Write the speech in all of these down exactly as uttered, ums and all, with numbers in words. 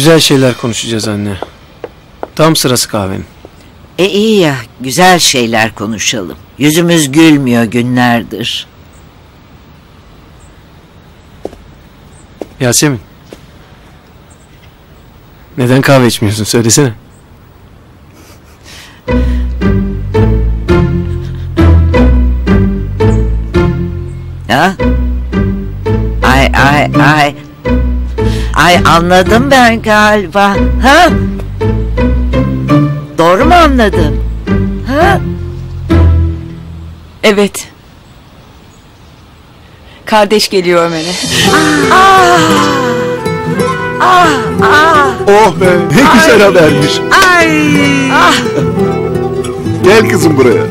Güzel şeyler konuşacağız anne. Tam sırası kahvenin. E iyi ya, güzel şeyler konuşalım. Yüzümüz gülmüyor günlerdir. Yasemin. Neden kahve içmiyorsun? Söylesene. Ha? Ay ay ay. Ay anladım ben galiba. Ha? Doğru mu anladım? Ha? Evet. Kardeş geliyor Ömer'e. Ah! Ah! Ah! Oh be, ne güzel habermiş. Ay! Ah! Gel kızım buraya.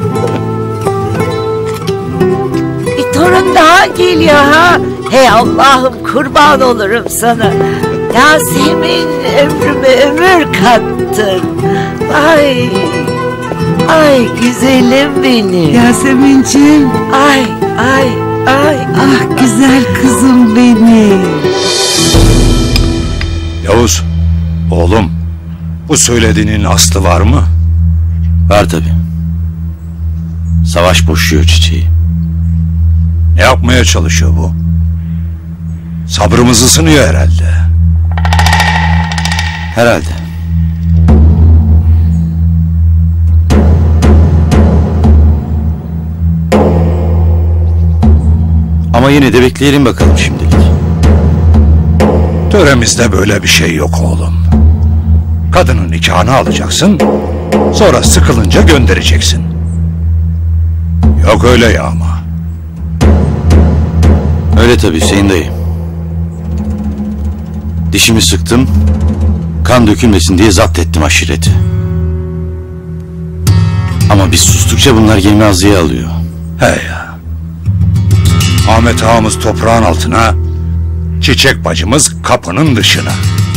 Bir torun daha geliyor ha. Hey Allah'ım, kurban olurum sana. Yasemin, ömrüme ömür kattın. Ay! Ay güzelim benim. Yasemin'ciğim. Ay ay ay. Ah güzel kızım benim. Yavuz, oğlum, bu söylediğinin aslı var mı? Var tabii. Savaş boşuyor çiçeği. Ne yapmaya çalışıyor bu? Sabrımızı sınıyor herhalde. Herhalde. Ama yine de bekleyelim bakalım şimdilik. Töremizde böyle bir şey yok oğlum. Kadının nikahını alacaksın, sonra sıkılınca göndereceksin. Yok öyle ya ama. Öyle tabii Hüseyin dayı. Dişimi sıktım, kan dökülmesin diye zapt ettim aşireti. Ama biz sustukça bunlar gemi azıya alıyor. He ya. Ahmet ağamız toprağın altına, Çiçek bacımız kapının dışına.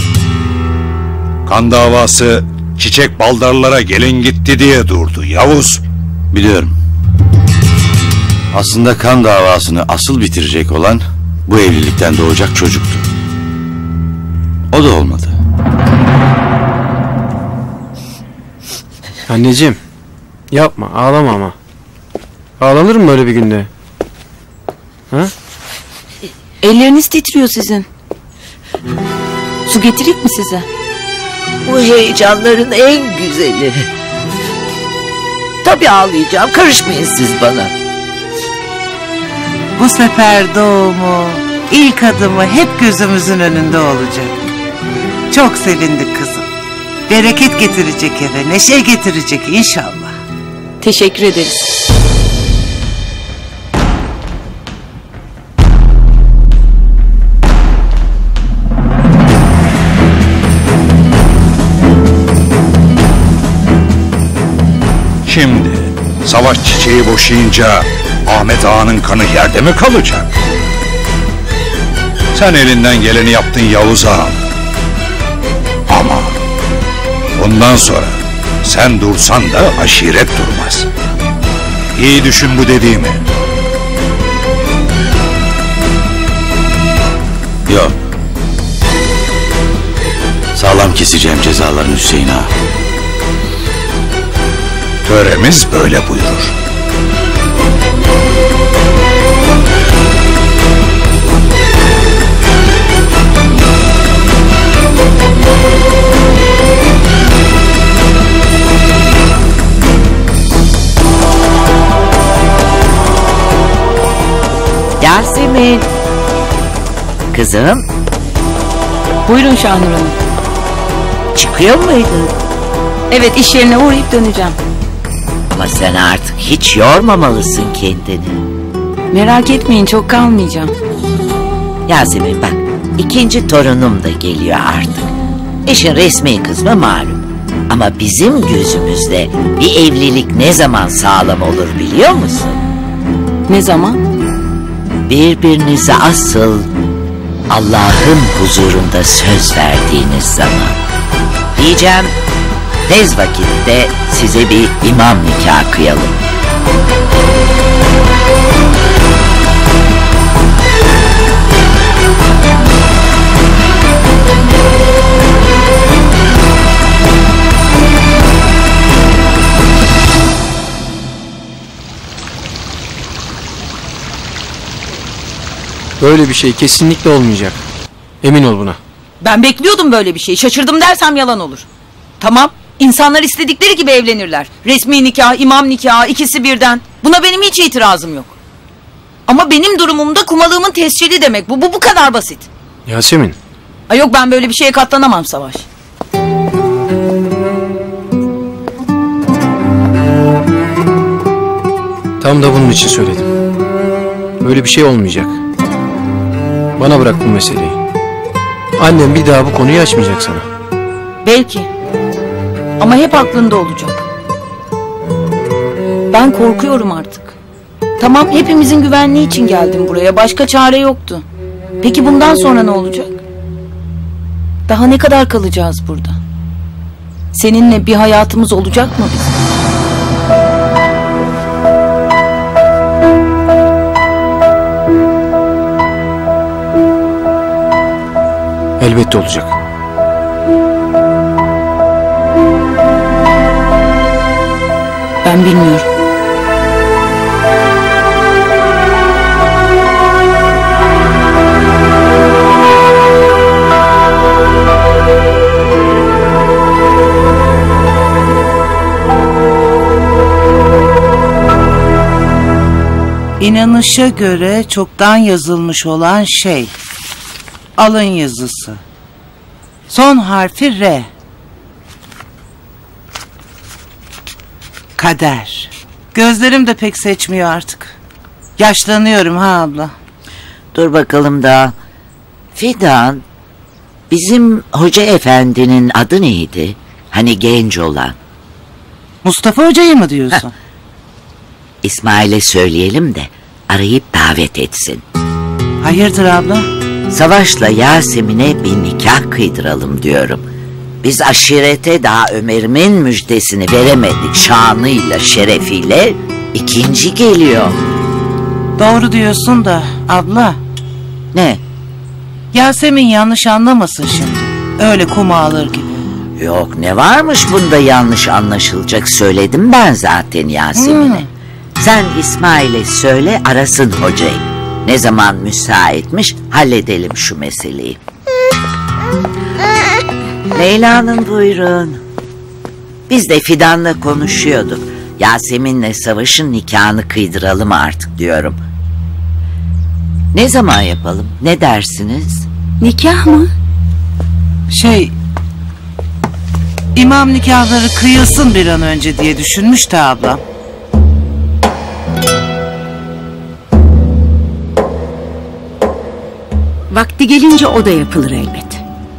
Kan davası Çiçek baldarlara gelin gitti diye durdu Yavuz. Biliyorum. Aslında kan davasını asıl bitirecek olan bu evlilikten doğacak çocuktu. O da olmadı. Anneciğim, yapma, ağlama ama. Ağlanır mı böyle bir günde? Ha? Elleriniz titriyor sizin. Su getireyim mi size? Bu heyecanların en güzeli. Tabii ağlayacağım, karışmayın siz bana. Bu sefer doğumu, ilk adımı hep gözümüzün önünde olacak. Çok sevindik kızım. Bereket getirecek eve, neşe getirecek inşallah. Teşekkür ederiz. Şimdi savaş çiçeği boşayınca Ahmet ağanın kanı yerde mi kalacak? Sen elinden geleni yaptın Yavuz ağam. Ama bundan sonra sen dursan da aşiret durmaz. İyi düşün bu dediğimi. Yok. Sağlam keseceğim cezalarını Hüseyin ağa. Töremiz böyle buyurur. Yasemin. Kızım. Buyurun Şahnur Hanım. Çıkıyor muydun? Evet, iş yerine uğrayıp döneceğim. Ama sen artık hiç yormamalısın kendini. Merak etmeyin, çok kalmayacağım. Yasemin bak, ikinci torunum da geliyor artık. İşin resmi kısmı malum. Ama bizim gözümüzde bir evlilik ne zaman sağlam olur biliyor musun? Ne zaman? Birbirinize asıl Allah'ın huzurunda söz verdiğiniz zaman. Diyeceğim, tez vakitte size bir imam nikahı kıyalım. Böyle bir şey kesinlikle olmayacak. Emin ol buna. Ben bekliyordum böyle bir şey. Şaşırdım dersem yalan olur. Tamam. İnsanlar istedikleri gibi evlenirler. Resmi nikah, imam nikahı, ikisi birden. Buna benim hiç itirazım yok. Ama benim durumumda kumalığımın tescili demek. Bu, bu bu kadar basit. Yasemin. Ay yok, ben böyle bir şeye katlanamam Savaş. Tam da bunun için söyledim. Böyle bir şey olmayacak. Bana bırak bu meseleyi. Annem bir daha bu konuyu açmayacak sana. Belki. Ama hep aklında olacak. Ben korkuyorum artık. Tamam, hepimizin güvenliği için geldim buraya. Başka çare yoktu. Peki bundan sonra ne olacak? Daha ne kadar kalacağız burada? Seninle bir hayatımız olacak mı bizim? Elbette olacak. Ben bilmiyorum. İnanışa göre çoktan yazılmış olan şey. Alın yazısı. Son harfi R. Kader. Gözlerim de pek seçmiyor artık. Yaşlanıyorum ha abla. Dur bakalım daha. Fidan, bizim hoca efendinin adı neydi? Hani genç olan. Mustafa Hoca'yı mı diyorsun? İsmail'e söyleyelim de arayıp davet etsin. Hayırdır abla? Savaş'la Yasemin'e bir nikah kıydıralım diyorum. Biz aşirete daha Ömer'imin müjdesini veremedik. Şanıyla, şerefiyle ikinci geliyor. Doğru diyorsun da abla. Ne? Yasemin yanlış anlamasın şimdi. Öyle kuma alır gibi. Yok, ne varmış bunda yanlış anlaşılacak, söyledim ben zaten Yasemin'e. Hmm. Sen İsmail'e söyle, arasın hocayı. Ne zaman müsaitmiş halledelim şu meseleyi. Leyla'nın buyurun. Biz de Fidan'la konuşuyorduk. Yasemin'le Savaş'ın nikahını kıydıralım artık diyorum. Ne zaman yapalım? Ne dersiniz? Nikah mı? Şey... İmam nikahları kıyılsın bir an önce diye düşünmüş de ablam. Vakti gelince o da yapılır elbet.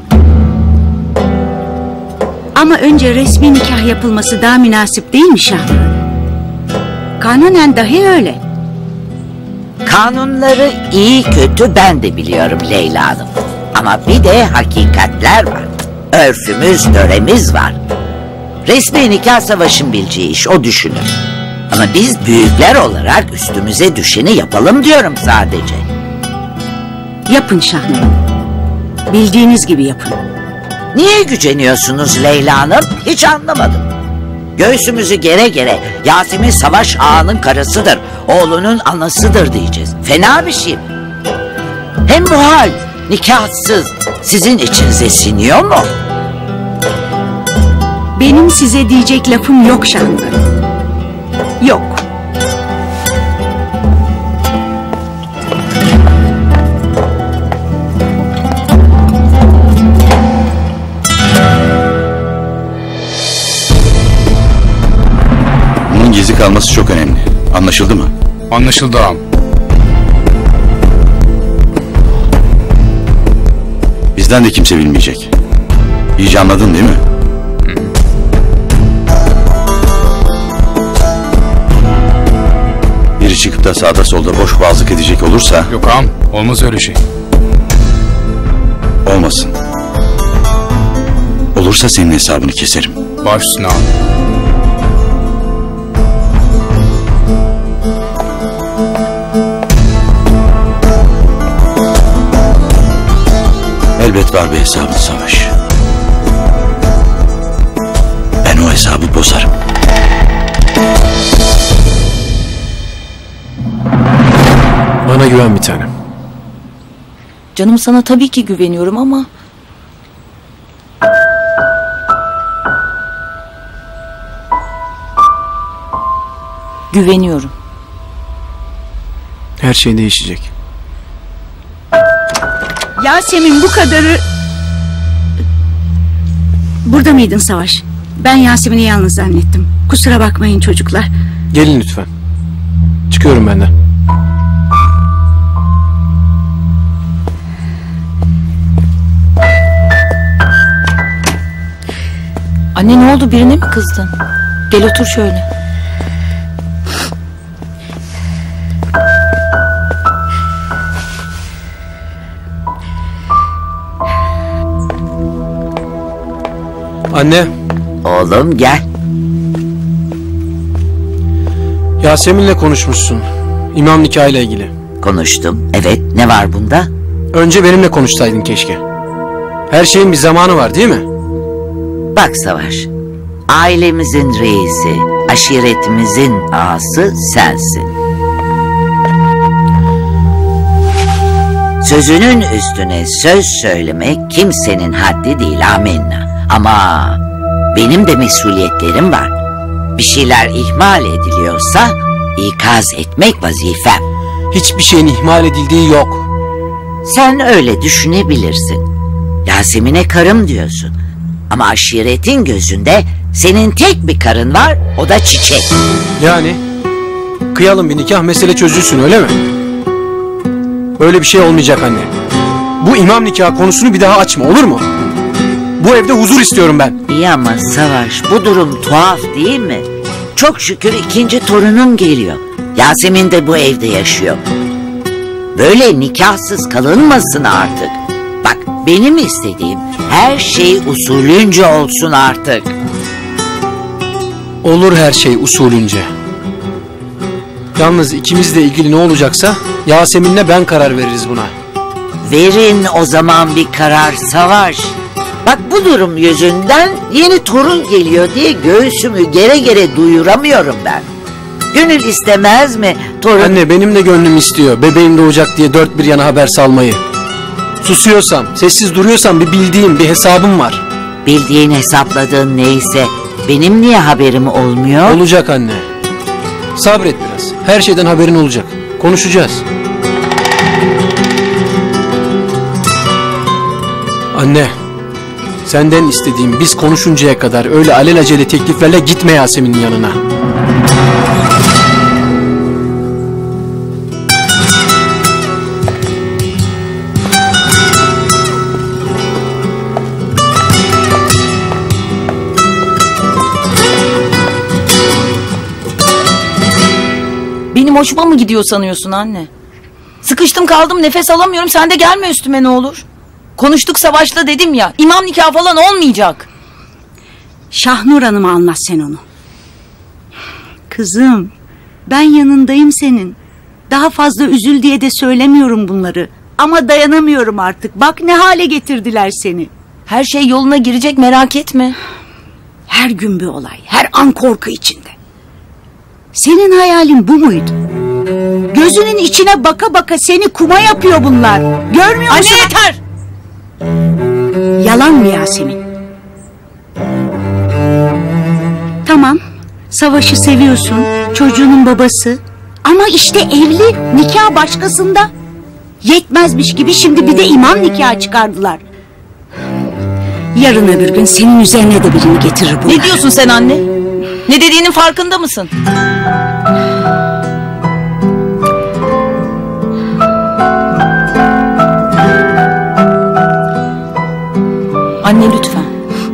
Ama önce resmi nikah yapılması daha münasip değil mi Şahnur? Kanunen dahi öyle. Kanunları iyi kötü ben de biliyorum Leyla Hanım. Ama bir de hakikatler var. Örfümüz, töremiz var. Resmi nikah Savaş'ın bileceği iş, o düşünür. Ama biz büyükler olarak üstümüze düşeni yapalım diyorum sadece. Yapın Şahnur. Bildiğiniz gibi yapın. Niye güceniyorsunuz Leyla Hanım? Hiç anlamadım. Göğsümüzü gere gere Yasemin Savaş Ağa'nın karısıdır, oğlunun anasıdır diyeceğiz. Fena bir şey mi? Hem bu hal nikahsız sizin içinize siniyor mu? Benim size diyecek lafım yok Şahnur. Yok. Bunun gizli kalması çok önemli. Anlaşıldı mı? Anlaşıldı ağam. Bizden de kimse bilmeyecek. İyice anladın değil mi? Biri çıkıp da sağda solda boş boğazlık edecek olursa... Yok ağam, olmaz öyle şey. Olmasın. Olursa senin hesabını keserim. Baş üstüne ağam. Elbet var bir hesabın Savaş. Ben o hesabı bozarım. Bana güven bir tanem. Canım sana tabii ki güveniyorum ama... Güveniyorum. Her şey değişecek. Yasemin bu kadarı... Burada mıydın Savaş? Ben Yasemin'i yalnız zannettim. Kusura bakmayın çocuklar. Gelin lütfen. Çıkıyorum ben de. Anne ne oldu, birine mi kızdın? Gel otur şöyle. Anne, Oğlum gel. Yasemin'le konuşmuşsun. İmam nikahıyla ilgili. Konuştum. Evet, ne var bunda? Önce benimle konuşsaydın keşke. Her şeyin bir zamanı var değil mi? Bak Savaş, ailemizin reisi, aşiretimizin ağası sensin. Sözünün üstüne söz söylemek kimsenin haddi değil, amenna. Ama benim de mesuliyetlerim var. Bir şeyler ihmal ediliyorsa ikaz etmek vazifem. Hiçbir şeyin ihmal edildiği yok. Sen öyle düşünebilirsin. Yasemin'e karım diyorsun. Ama aşiretin gözünde senin tek bir karın var, o da Çiçek. Yani kıyalım bir nikah, mesele çözülsün, öyle mi? Öyle bir şey olmayacak anne. Bu imam nikahı konusunu bir daha açma, olur mu? Bu evde huzur istiyorum ben. İyi ama Savaş, bu durum tuhaf değil mi? Çok şükür ikinci torunum geliyor. Yasemin de bu evde yaşıyor. Böyle nikahsız kalınmasın artık. Bak, benim istediğim her şey usulünce olsun artık. Olur her şey usulünce. Yalnız ikimizle ilgili ne olacaksa Yasemin'le ben karar veririz buna. Verin o zaman bir karar Savaş. Bak, bu durum yüzünden yeni torun geliyor diye göğsümü gere gere duyuramıyorum ben. Gönül istemez mi torun... Anne, benim de gönlüm istiyor bebeğim doğacak diye dört bir yana haber salmayı. Susuyorsam, sessiz duruyorsam bir bildiğim, bir hesabım var. Bildiğin, hesapladığın neyse benim niye haberim olmuyor? Olacak anne. Sabret biraz. Her şeyden haberin olacak. Konuşacağız. Anne, senden istediğim biz konuşuncaya kadar öyle alelacele tekliflerle gitme Yasemin'in yanına. Benim hoşuma mı gidiyor sanıyorsun anne? Sıkıştım kaldım, nefes alamıyorum, sen de gelme üstüme ne olur. Konuştuk Savaş'la dedim ya, imam nikahı falan olmayacak. Şahnur Hanım'a anlat sen onu. Kızım, ben yanındayım senin. Daha fazla üzül diye de söylemiyorum bunları. Ama dayanamıyorum artık. Bak ne hale getirdiler seni. Her şey yoluna girecek, merak etme. Her gün bir olay, her an korku içinde. Senin hayalin bu muydu? Gözünün içine baka baka seni kuma yapıyor bunlar. Görmüyor musun? Anne yeter! Yalan mı Yasemin? Tamam, Savaş'ı seviyorsun, çocuğunun babası. Ama işte evli, nikah başkasında. Yetmezmiş gibi şimdi bir de imam nikahı çıkardılar. Yarın öbür gün senin üzerine de birini getirir bunlar. Ne diyorsun sen anne? Ne dediğinin farkında mısın? Anne lütfen.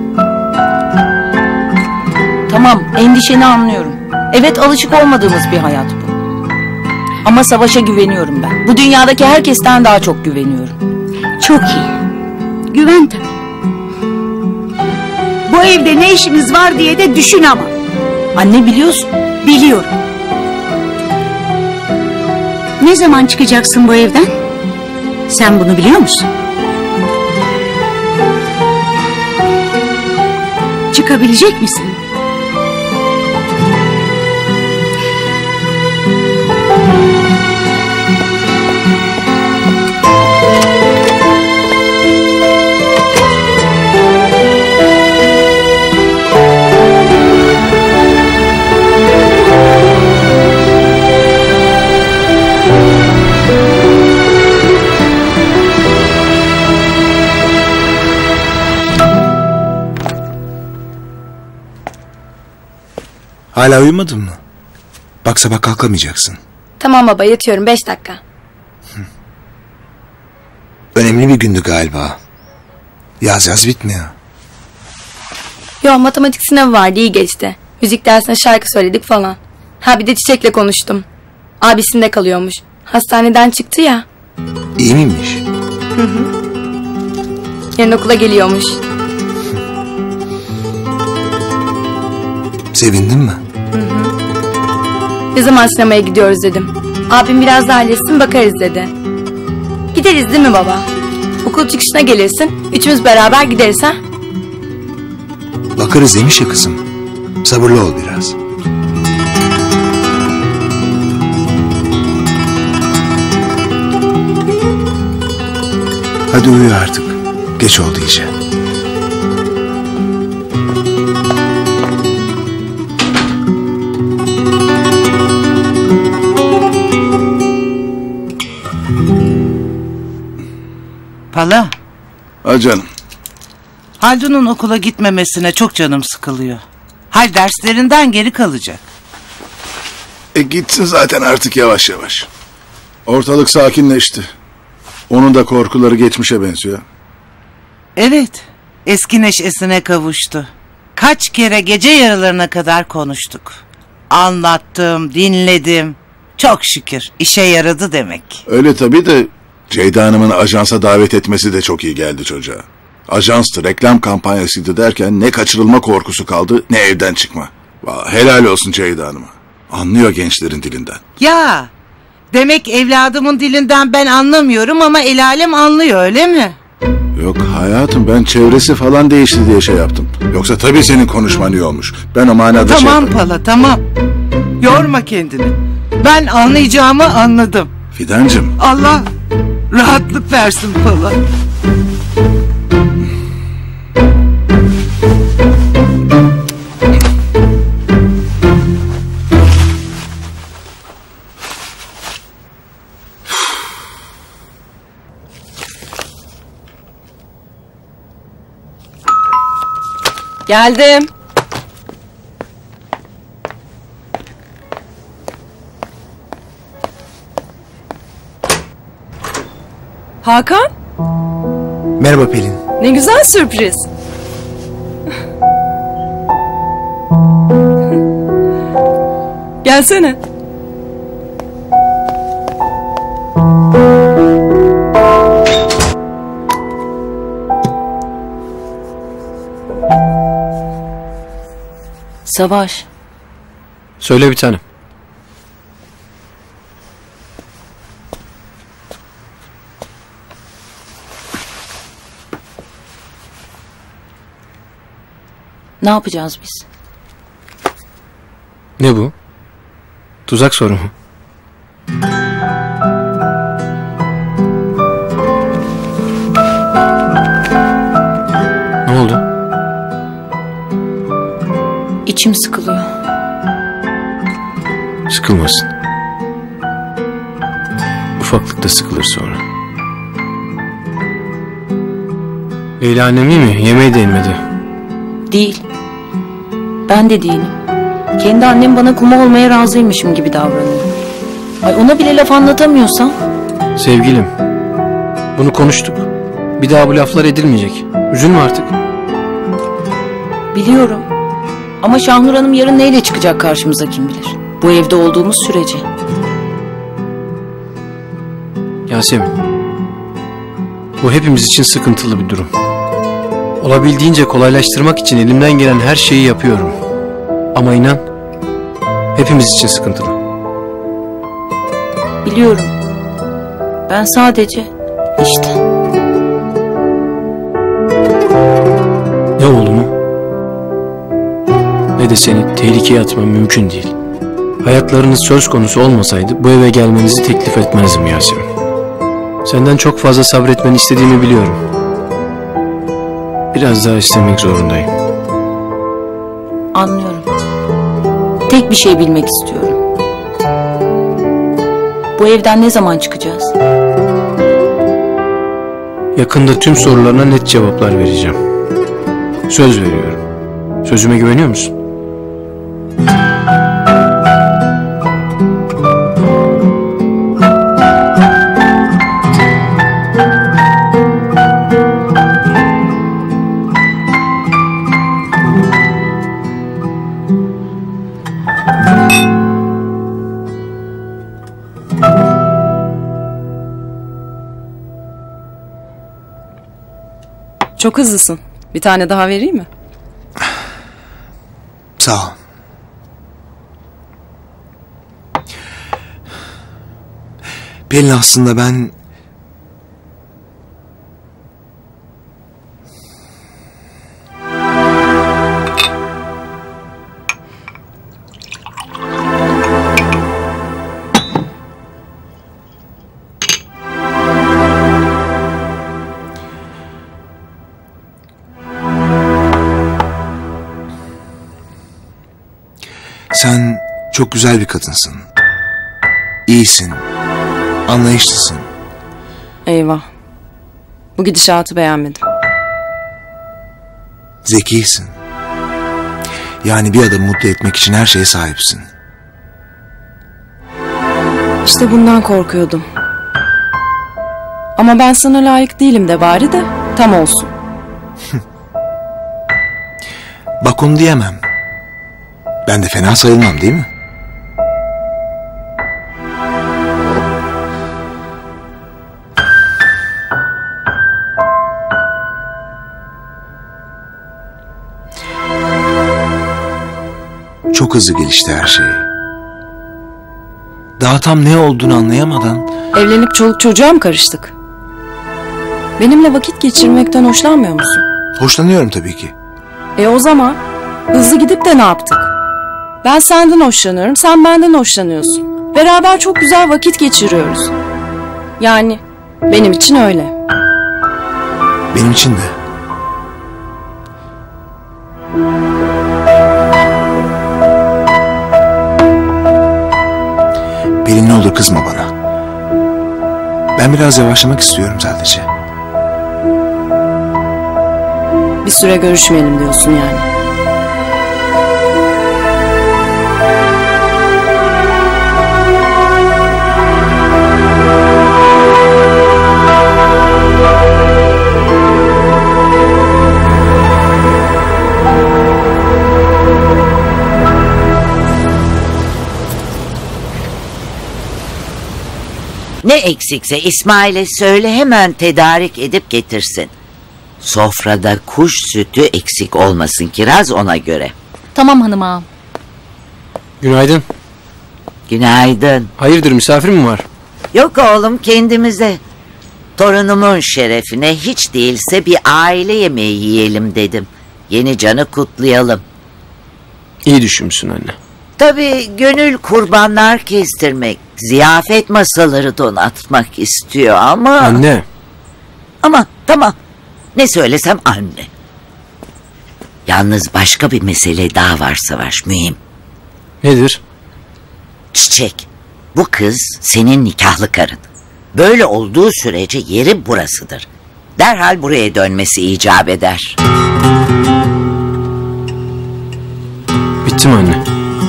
Tamam, endişeni anlıyorum. Evet, alışık olmadığımız bir hayat bu. Ama Savaş'a güveniyorum ben. Bu dünyadaki herkesten daha çok güveniyorum. Çok iyi. Güven tabii. Bu evde ne işimiz var diye de düşün ama. Anne biliyorsun. Biliyorum. Ne zaman çıkacaksın bu evden? Sen bunu biliyor musun? Çıkabilecek misin? Hala uyumadın mı? Bak sabah kalkamayacaksın. Tamam baba, yatıyorum, beş dakika. Önemli bir gündü galiba. Yaz yaz bitmiyor. Yo, matematik sınavı vardı, iyi geçti. Müzik dersine şarkı söyledik falan. Ha bir de Çiçek'le konuştum. Abisinde kalıyormuş. Hastaneden çıktı ya. İyi miymiş? Hı hı. Yarın okula geliyormuş. Sevindin mi? Hı hı. Ne zaman sinemaya gidiyoruz dedim. Abim biraz daha halletsin, bakarız dedi. Gideriz değil mi baba? Okul çıkışına gelirsin. Üçümüz beraber gideriz ha? Bakarız demiş ya kızım. Sabırlı ol biraz. Hadi uyu artık. Geç oldu iyice. Pala, Ha canım. Haldun'un okula gitmemesine çok canım sıkılıyor. Hal derslerinden geri kalacak. E gitsin zaten artık yavaş yavaş. Ortalık sakinleşti. Onun da korkuları geçmişe benziyor. Evet, eski neşesine kavuştu. Kaç kere gece yarılarına kadar konuştuk. Anlattım, dinledim. Çok şükür işe yaradı demek. Öyle tabii de Ceyda Hanım'ın ajansa davet etmesi de çok iyi geldi çocuğa. Ajanstı, reklam kampanyasıydı derken ne kaçırılma korkusu kaldı ne evden çıkma. Vallahi helal olsun Ceyda Hanım'a. Anlıyor gençlerin dilinden. Ya, demek evladımın dilinden ben anlamıyorum ama el alem anlıyor, öyle mi? Yok hayatım, ben çevresi falan değişti diye şey yaptım. Yoksa tabii senin konuşman iyi olmuş. Ben o manada şey Tamam yaparım. Pala, tamam. Yorma kendini. Ben anlayacağımı anladım. Fidancığım. Allah rahatlık versin Pala. Geldim. Hakan, Merhaba Pelin. ne güzel sürpriz. Gelsene. Savaş. Söyle bir tanem. Ne yapacağız biz? Ne bu? Tuzak soru mu? Ne oldu? İçim sıkılıyor. Sıkılmasın. Ufaklıkta sıkılır sonra. Leyla annem iyi mi? Yemeği de inmedi. Değil. Ben de değilim. Kendi annem bana kuma olmaya razıymışım gibi davranıyor. Ay ona bile laf anlatamıyorsam. Sevgilim, bunu konuştuk. Bir daha bu laflar edilmeyecek. Üzülme artık. Biliyorum. Ama Şahnur Hanım yarın neyle çıkacak karşımıza kim bilir. Bu evde olduğumuz sürece. Yasemin, bu hepimiz için sıkıntılı bir durum. Olabildiğince kolaylaştırmak için elimden gelen her şeyi yapıyorum. Ama inan, hepimiz için sıkıntılı. Biliyorum. Ben sadece işte. Ne oğlumu ne de seni tehlikeye atmam mümkün değil. Hayatlarınız söz konusu olmasaydı bu eve gelmenizi teklif etmezdim Yasemin. Senden çok fazla sabretmeni istediğimi biliyorum. Biraz daha istemek zorundayım. Anlıyorum. Tek bir şey bilmek istiyorum. Bu evden ne zaman çıkacağız? Yakında tüm sorularına net cevaplar vereceğim. Söz veriyorum. Sözüme güveniyor musun? Çok hızlısın. Bir tane daha vereyim mi? Sağ ol. Pelin, aslında ben... Sen çok güzel bir kadınsın. İyisin. Anlayışlısın. Eyvah. Bu gidişatı beğenmedim. Zekisin. Yani bir adamı mutlu etmek için her şeye sahipsin. İşte bundan korkuyordum. Ama ben sana layık değilim de bari de tam olsun. Bak, onu diyemem. Ben de fena sayılmam, değil mi? Çok hızlı gelişti her şey. Daha tam ne olduğunu anlayamadan... Evlenip çoluk çocuğa mı karıştık? Benimle vakit geçirmekten hoşlanmıyor musun? Hoşlanıyorum tabii ki. E o zaman hızlı gidip de ne yaptık? Ben senden hoşlanıyorum, sen benden hoşlanıyorsun. Beraber çok güzel vakit geçiriyoruz. Yani benim için öyle. Benim için de. Pelin, ne olur kızma bana. Ben biraz yavaşlamak istiyorum sadece. Bir süre görüşmeyelim diyorsun yani. Ne eksikse İsmail'e söyle, hemen tedarik edip getirsin. Sofrada kuş sütü eksik olmasın Kiraz, ona göre. Tamam hanım ağam. Günaydın. Günaydın. Hayırdır, misafir mi var? Yok oğlum, kendimize. Torunumun şerefine hiç değilse bir aile yemeği yiyelim dedim. Yeni canı kutlayalım. İyi düşünmüşsün anne. Tabii gönül kurbanlar kestirmek, ziyafet masaları donatmak istiyor ama... Anne. Ama tamam, ne söylesem anne. Yalnız başka bir mesele daha var Savaş, mühim. Nedir? Çiçek, bu kız senin nikahlı karın. Böyle olduğu sürece yeri burasıdır. Derhal buraya dönmesi icap eder. Bitti mi anne?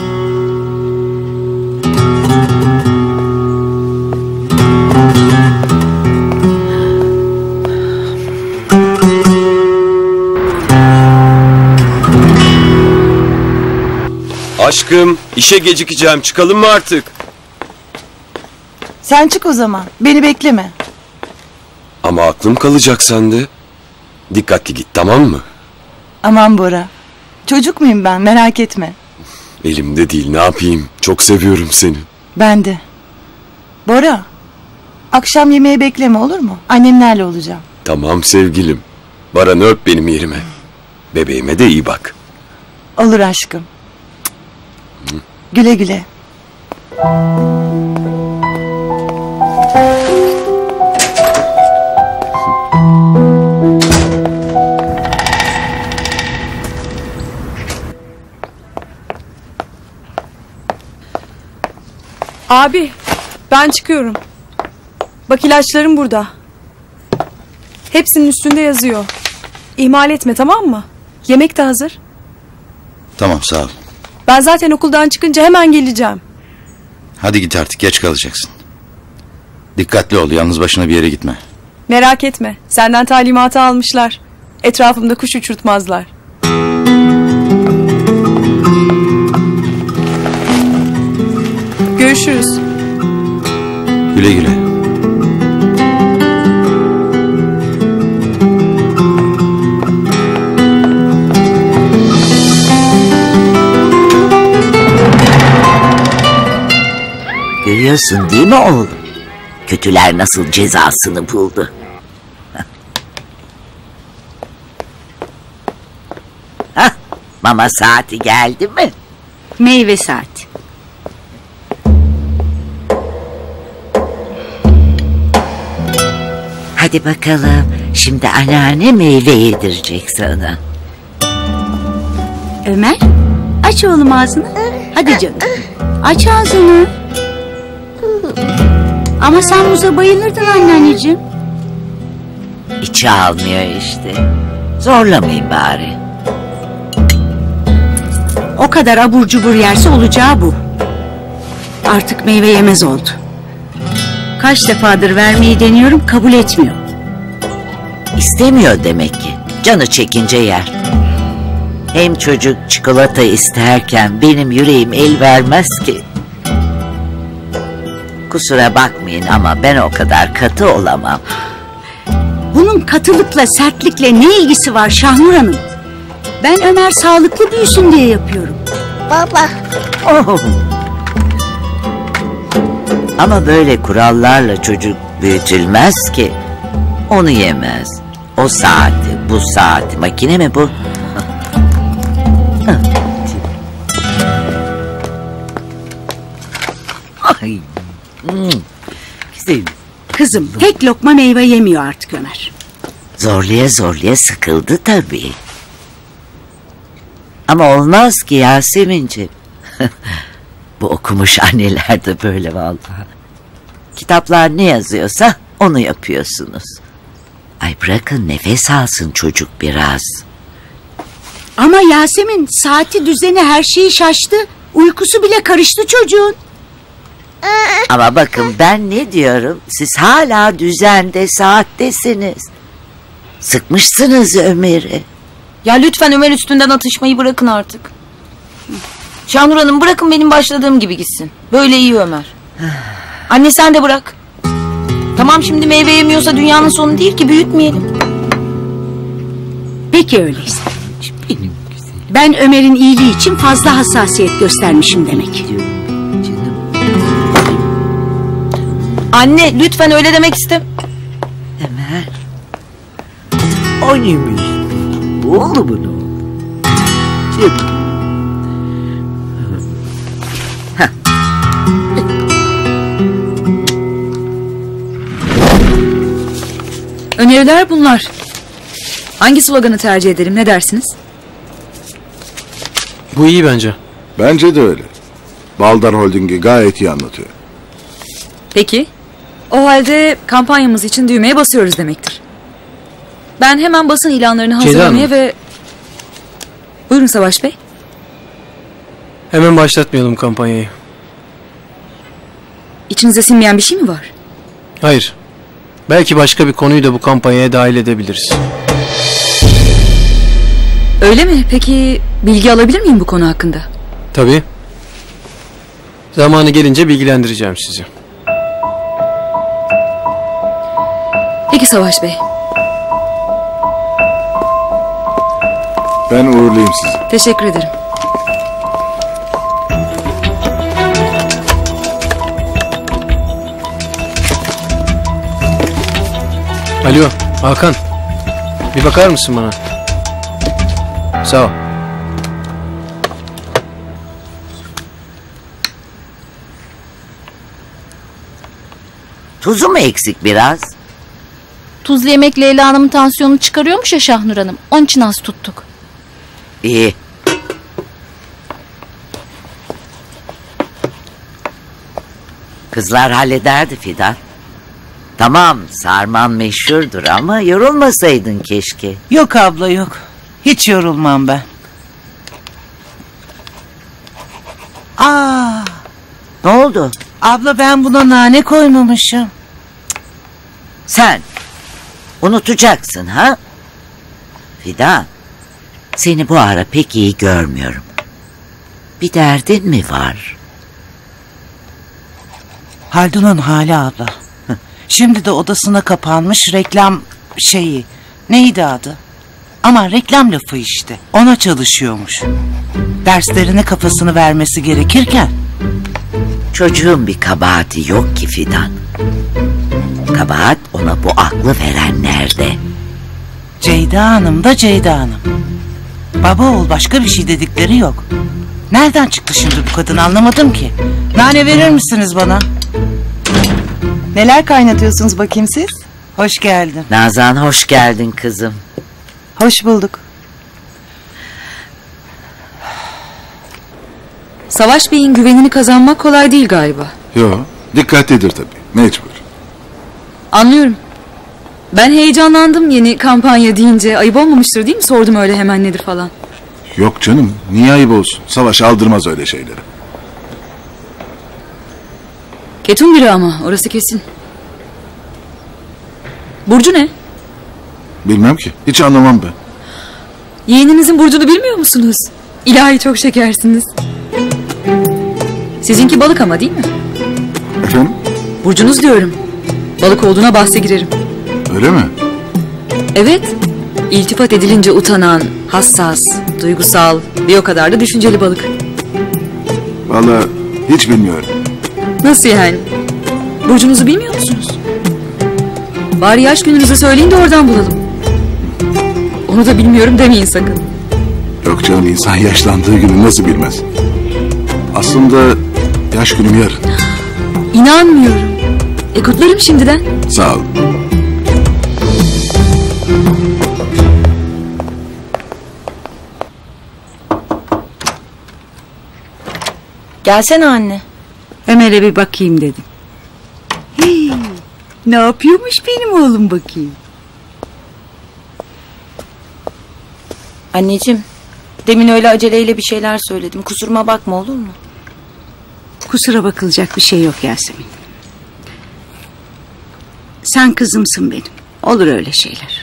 Aşkım, işe gecikeceğim. Çıkalım mı artık? Sen çık o zaman. Beni bekleme. Ama aklım kalacak sende. Dikkatli git, tamam mı? Aman Bora. Çocuk muyum ben, merak etme. Elimde değil, ne yapayım? Çok seviyorum seni. Ben de. Bora. Akşam yemeğe bekleme, olur mu? Annemlerle olacağım. Tamam sevgilim. Baran'ı öp benim yerime. Bebeğime de iyi bak. Olur aşkım. Güle güle. Abi, ben çıkıyorum. Bak, ilaçlarım burada. Hepsinin üstünde yazıyor. İhmal etme, tamam mı? Yemek de hazır. Tamam, sağ ol. Ben zaten okuldan çıkınca hemen geleceğim. Hadi git artık, geç kalacaksın. Dikkatli ol, yalnız başına bir yere gitme. Merak etme, senden talimatı almışlar. Etrafımda kuş uçurtmazlar. Görüşürüz. Güle güle. Görüyorsun değil mi oğlum? Kötüler nasıl cezasını buldu. Hah, mama saati geldi mi? Meyve saati. Hadi bakalım. Şimdi anneanne meyve yedirecek sana. Ömer, aç oğlum ağzını. Hadi canım. Aç ağzını. Ama sen muza bayılırdın anneanneciğim. İçi almıyor işte. Zorlamayın bari. O kadar abur cubur yerse olacağı bu. Artık meyve yemez oldu. Kaç defadır vermeyi deniyorum, kabul etmiyor. İstemiyor demek ki. Canı çekince yer. Hem çocuk çikolata isterken benim yüreğim el vermez ki. Kusura bakmayın ama ben o kadar katı olamam. Bunun katılıkla, sertlikle ne ilgisi var Şahnur Hanım? Ben Ömer sağlıklı büyüsün diye yapıyorum. Baba. Oh. Ama böyle kurallarla çocuk büyütülmez ki. Onu yemez. O saati, bu saati. Makine mi bu? Ay. Hmm. Güzel. Kızım tek lokma meyve yemiyor artık Ömer. Zorluya zorluya sıkıldı tabii. Ama olmaz ki Yasemin'ciğim. Bu okumuş anneler de böyle vallahi. Kitaplar ne yazıyorsa onu yapıyorsunuz. Ay bırakın nefes alsın çocuk biraz. Ama Yasemin saati düzeni her şeyi şaştı. Uykusu bile karıştı çocuğun. Ama bakın ben ne diyorum? Siz hala düzende saattesiniz. Sıkmışsınız Ömer'i. Ya lütfen Ömer üstünden atışmayı bırakın artık. Şahnur Hanım bırakın benim başladığım gibi gitsin. Böyle iyi Ömer. Anne sen de bırak. Tamam şimdi meyve yemiyorsa dünyanın sonu değil ki, büyütmeyelim. Peki öyleyse. Ben Ömer'in iyiliği için fazla hassasiyet göstermişim demek. Anne lütfen öyle demek istem. Ömer. O neymiş? Oğlu bunu. Öneriler bunlar. Hangi sloganı tercih edelim, ne dersiniz? Bu iyi bence. Bence de öyle. Baldar Holding'i gayet iyi anlatıyor. Peki. O halde kampanyamız için düğmeye basıyoruz demektir. Ben hemen basın ilanlarını hazırlamaya ve... Buyurun Savaş Bey. Hemen başlatmayalım kampanyayı. İçinize sinmeyen bir şey mi var? Hayır. Belki başka bir konuyu da bu kampanyaya dahil edebiliriz. Öyle mi? Peki bilgi alabilir miyim bu konu hakkında? Tabii. Zamanı gelince bilgilendireceğim sizi. Peki Savaş Bey. Ben uğurlayayım sizi. Teşekkür ederim. Alo Hakan. Bir bakar mısın bana? Sağ ol. Tuzu mu eksik biraz? Tuzlu yemek Leyla Hanım'ın tansiyonunu çıkarıyormuş ya Şahnur Hanım. Onun için az tuttuk. İyi. Kızlar hallederdi Fidan. Tamam sarman meşhurdur ama yorulmasaydın keşke. Yok abla yok. Hiç yorulmam ben. Aa, ne oldu? Abla ben buna nane koymamışım. Sen unutacaksın ha? Fidan, seni bu ara pek iyi görmüyorum. Bir derdin mi var? Haldun'un hali abla. Şimdi de odasına kapanmış reklam şeyi. Neydi adı? Ama reklam lafı işte. Ona çalışıyormuş. Derslerine kafasını vermesi gerekirken Çocuğun bir kabahati yok ki Fidan. Kabahat ona bu aklı verenlerde. Ceyda Hanım da Ceyda Hanım. Baba oğul başka bir şey dedikleri yok. Nereden çıktı şimdi bu kadın anlamadım ki. Nane verir misiniz bana? Neler kaynatıyorsunuz bakayım siz? Hoş geldin. Nazan hoş geldin kızım. Hoş bulduk. Savaş Bey'in güvenini kazanmak kolay değil galiba. Yo, dikkatlidir tabii. Mecbur. Anlıyorum. Ben heyecanlandım yeni kampanya deyince. Ayıp olmamıştır değil mi? Sordum öyle hemen nedir falan. Yok canım, niye ayıp olsun? Savaş aldırmaz öyle şeyleri. Ketum biri ama orası kesin. Burcu ne? Bilmem ki, hiç anlamam ben. Yeğeninizin burcunu bilmiyor musunuz? İlahi çok şekersiniz. Sizinki balık ama değil mi? Efendim? Burcunuz diyorum. Balık olduğuna bahse girerim. Öyle mi? Evet. İltifat edilince utanan, hassas, duygusal, bir o kadar da düşünceli balık. Vallahi hiç bilmiyorum. Nasıl yani? Burcunuzu bilmiyor musunuz? Bari yaş gününüzü söyleyin de oradan bulalım. Onu da bilmiyorum demeyin sakın. Yok canım, insan yaşlandığı günü nasıl bilmez? Aslında yaş günüm yarın. İnanmıyorum. E kutlarım şimdiden. Sağ ol. Gelsene anne. Ömer'e bir bakayım dedim. Hii, ne yapıyormuş benim oğlum bakayım. Anneciğim, demin öyle aceleyle bir şeyler söyledim. Kusuruma bakma olur mu? Kusura bakılacak bir şey yok Yasemin. Sen kızımsın benim. Olur öyle şeyler.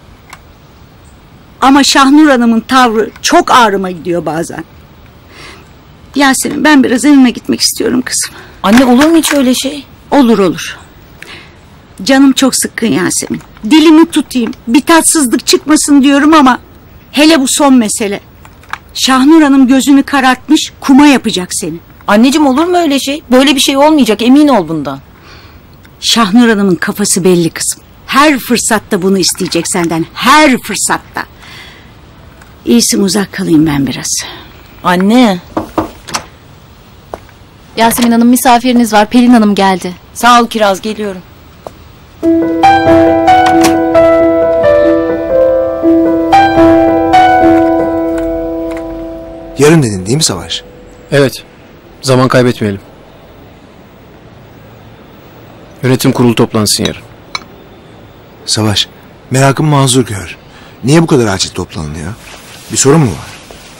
Ama Şahnur Hanım'ın tavrı çok ağrıma gidiyor bazen. Yasemin, ben biraz evime gitmek istiyorum kızım. Anne olur mu hiç öyle şey? Olur olur. Canım çok sıkkın Yasemin. Dilimi tutayım, bir tatsızlık çıkmasın diyorum ama hele bu son mesele. Şahnur Hanım gözünü karartmış, kuma yapacak seni. Anneciğim olur mu öyle şey? Böyle bir şey olmayacak, emin ol bundan. Şahnur Hanım'ın kafası belli kızım. Her fırsatta bunu isteyecek senden. Her fırsatta. İyisi uzak kalayım ben biraz. Anne. Yasemin Hanım misafiriniz var. Pelin Hanım geldi. Sağ ol Kiraz, geliyorum. Yarın dedin değil mi Savaş? Evet. Zaman kaybetmeyelim. Yönetim kurulu toplansın yarın. Savaş, merakımı mazur gör. Niye bu kadar acil toplanılıyor? Bir sorun mu var?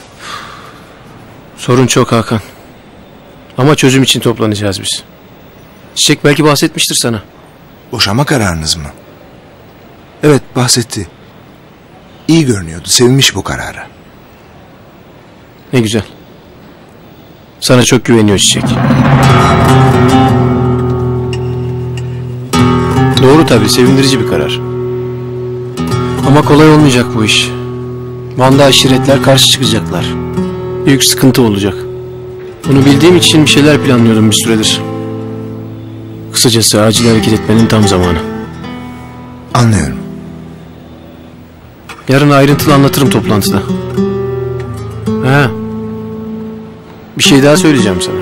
Sorun çok Hakan. Ama çözüm için toplanacağız biz. Çiçek belki bahsetmiştir sana. Boşanma kararınız mı? Evet, bahsetti. İyi görünüyordu, sevinmiş bu karara. Ne güzel. Sana çok güveniyor Çiçek. Doğru tabii, sevindirici bir karar. Ama kolay olmayacak bu iş. Van'da aşiretler karşı çıkacaklar. Büyük sıkıntı olacak. Bunu bildiğim için bir şeyler planlıyordum bir süredir. Kısacası acil hareket etmenin tam zamanı. Anlıyorum. Yarın ayrıntılı anlatırım toplantıda. Ha. Bir şey daha söyleyeceğim sana.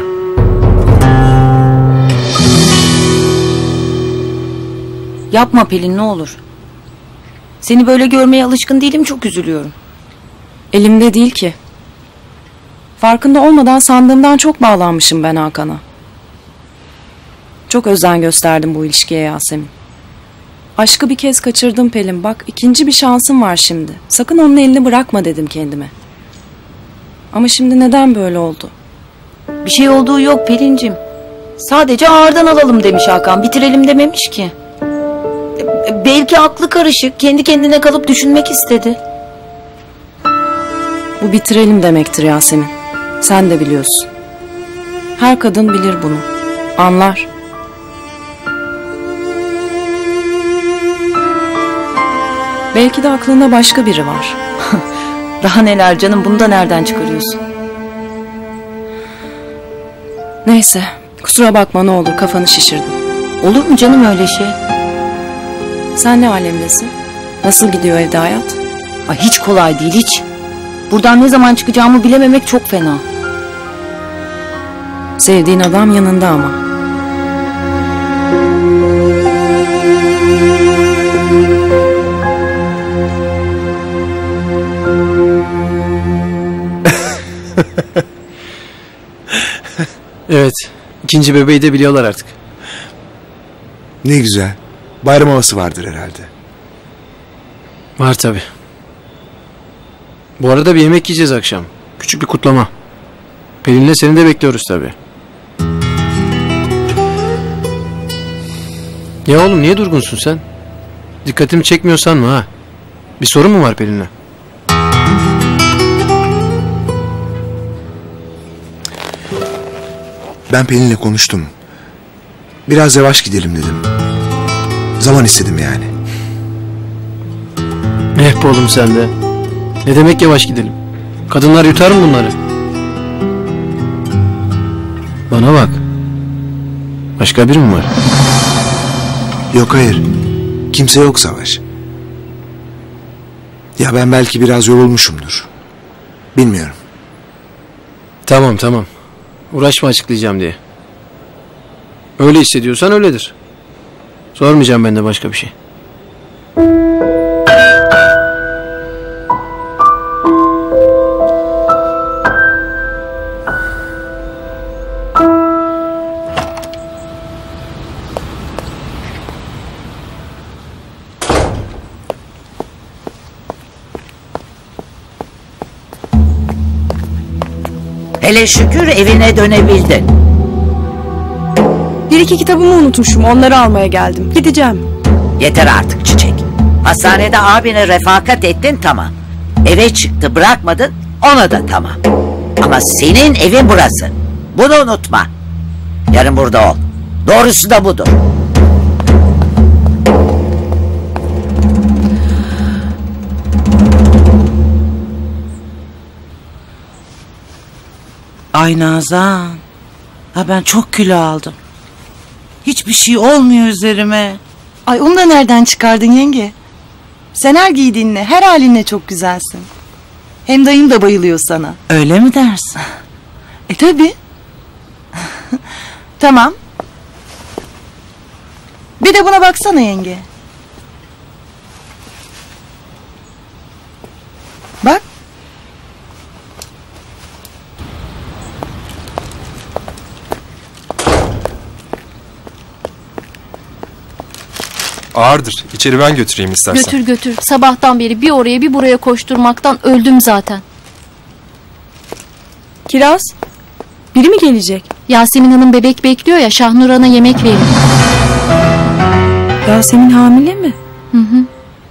Yapma Pelin ne olur. Seni böyle görmeye alışkın değilim, çok üzülüyorum. Elimde değil ki. Farkında olmadan sandığımdan çok bağlanmışım ben Hakan'a. Çok özen gösterdim bu ilişkiye Yasemin. Aşkı bir kez kaçırdım Pelin. Bak ikinci bir şansım var şimdi. Sakın onun elini bırakma dedim kendime. Ama şimdi neden böyle oldu? Bir şey olduğu yok Pelin'cim. Sadece ağırdan alalım demiş Hakan. Bitirelim dememiş ki. Belki aklı karışık. Kendi kendine kalıp düşünmek istedi. Bu bitirelim demektir Yasemin. Sen de biliyorsun. Her kadın bilir bunu. Anlar. Belki de aklında başka biri var. Daha neler canım, bunu da nereden çıkarıyorsun? Neyse, Kusura bakma ne olur, kafanı şişirdim. Olur mu canım öyle şey? Sen ne alemdesin? Nasıl gidiyor evde hayat? Ay hiç kolay değil hiç. Buradan ne zaman çıkacağımı bilememek çok fena. Sevdiğin adam yanında ama. Evet. İkinci bebeği de biliyorlar artık. Ne güzel. Bayram havası vardır herhalde. Var tabii. Bu arada bir yemek yiyeceğiz akşam. Küçük bir kutlama. Pelin'le seni de bekliyoruz tabii. Ya oğlum niye durgunsun sen? Dikkatimi çekmiyorsan mı ha? Bir sorun mu var Pelin'le? Ben Pelin'le konuştum. Biraz yavaş gidelim dedim. Zaman istedim yani. Eh be oğlum sen de. Ne demek yavaş gidelim? Kadınlar yutar mı bunları? Bana bak. Başka biri mi var? Yok hayır. Kimse yok Savaş. Ya ben belki biraz yorulmuşumdur. Bilmiyorum. Tamam tamam. Uğraşma açıklayacağım diye. Öyle hissediyorsan öyledir. Sormayacağım ben de başka bir şey. Hele şükür evine dönebildin. Bir iki kitabımı unutmuşum, onları almaya geldim. Gideceğim. Yeter artık Çiçek. Hastanede abine refakat ettin tamam. Eve çıktı bırakmadın ona da tamam. Ama senin evin burası. Bunu unutma. Yarın burada ol. Doğrusu da budur. Ay Nazan. Ha ben çok kilo aldım. Hiçbir şey olmuyor üzerime. Ay onu da nereden çıkardın yenge? Sen her giydiğinle, her halinle çok güzelsin. Hem dayım da bayılıyor sana. Öyle mi dersin? E tabi. Tamam. Bir de buna baksana yenge. Bak. Ağırdır. İçeri ben götüreyim istersen. Götür götür. Sabahtan beri bir oraya bir buraya koşturmaktan öldüm zaten. Kiraz, biri mi gelecek? Yasemin Hanım bebek bekliyor ya, Şahnur Han'a yemek verin. Yasemin hamile mi? Hı hı.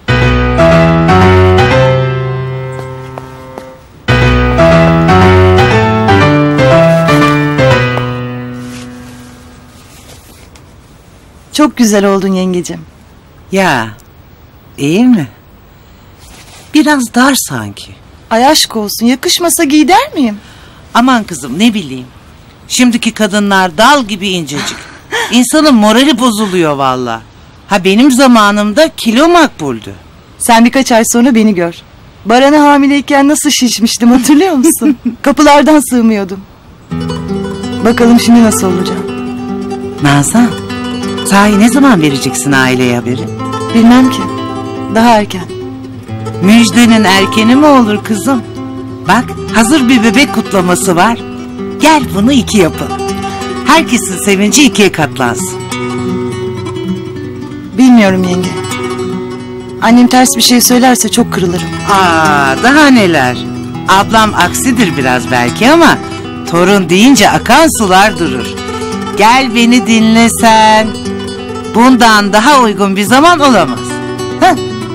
Çok güzel oldun yengecim. Ya iyi mi? Biraz dar sanki. Ay aşk olsun, yakışmasa giy der miyim? Aman kızım ne bileyim. Şimdiki kadınlar dal gibi incecik. İnsanın morali bozuluyor valla. Ha benim zamanımda kilo makbuldü. Sen birkaç ay sonra beni gör. Baran'a hamileyken nasıl şişmiştim hatırlıyor musun? Kapılardan sığmıyordum. Bakalım şimdi nasıl olacağım. Nazan, sahi ne zaman vereceksin aileye haberi? Bilmem ki. Daha erken. Müjdenin erkeni mi olur kızım? Bak hazır bir bebek kutlaması var. Gel bunu iki yapalım. Herkesin sevinci ikiye katlansın. Bilmiyorum yenge. Annem ters bir şey söylerse çok kırılırım. Aa, daha neler. Ablam aksidir biraz belki ama torun deyince akan sular durur. Gel beni dinle sen. Bundan daha uygun bir zaman olamaz. Heh.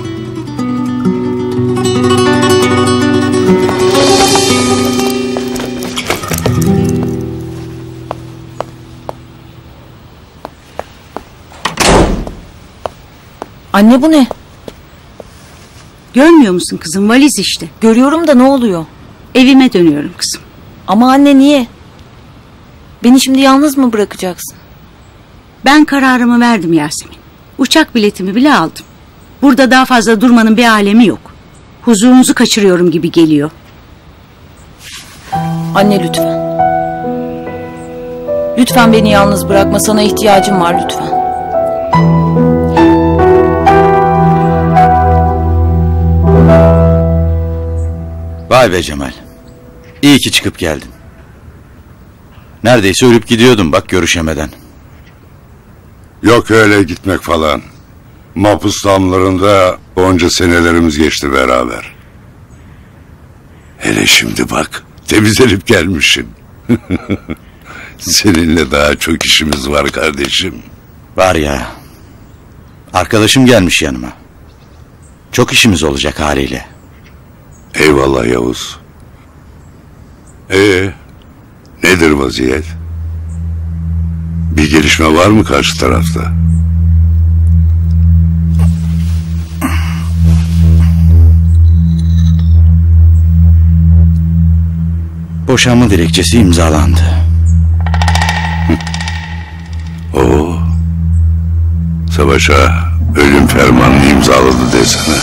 Anne bu ne? Görmüyor musun kızım, valiz işte. Görüyorum da ne oluyor? Evime dönüyorum kızım. Ama anne niye? Beni şimdi yalnız mı bırakacaksın? Ben kararımı verdim Yasemin. Uçak biletimi bile aldım. Burada daha fazla durmanın bir alemi yok. Huzurunuzu kaçırıyorum gibi geliyor. Anne lütfen. Lütfen beni yalnız bırakma. Sana ihtiyacım var lütfen. Vay be Cemal. İyi ki çıkıp geldin. Neredeyse ölüp gidiyordum bak görüşemeden. Yok öyle gitmek falan. Mapus damlarında onca senelerimiz geçti beraber. Hele şimdi bak, temizlenip gelmişsin. Seninle daha çok işimiz var kardeşim. Var ya. Arkadaşım gelmiş yanıma. Çok işimiz olacak haliyle. Eyvallah Yavuz. Ee, nedir vaziyet? Bir gelişme var mı karşı tarafta? Boşanma dilekçesi imzalandı. Oo. Savaş'a ölüm fermanını imzaladı desene.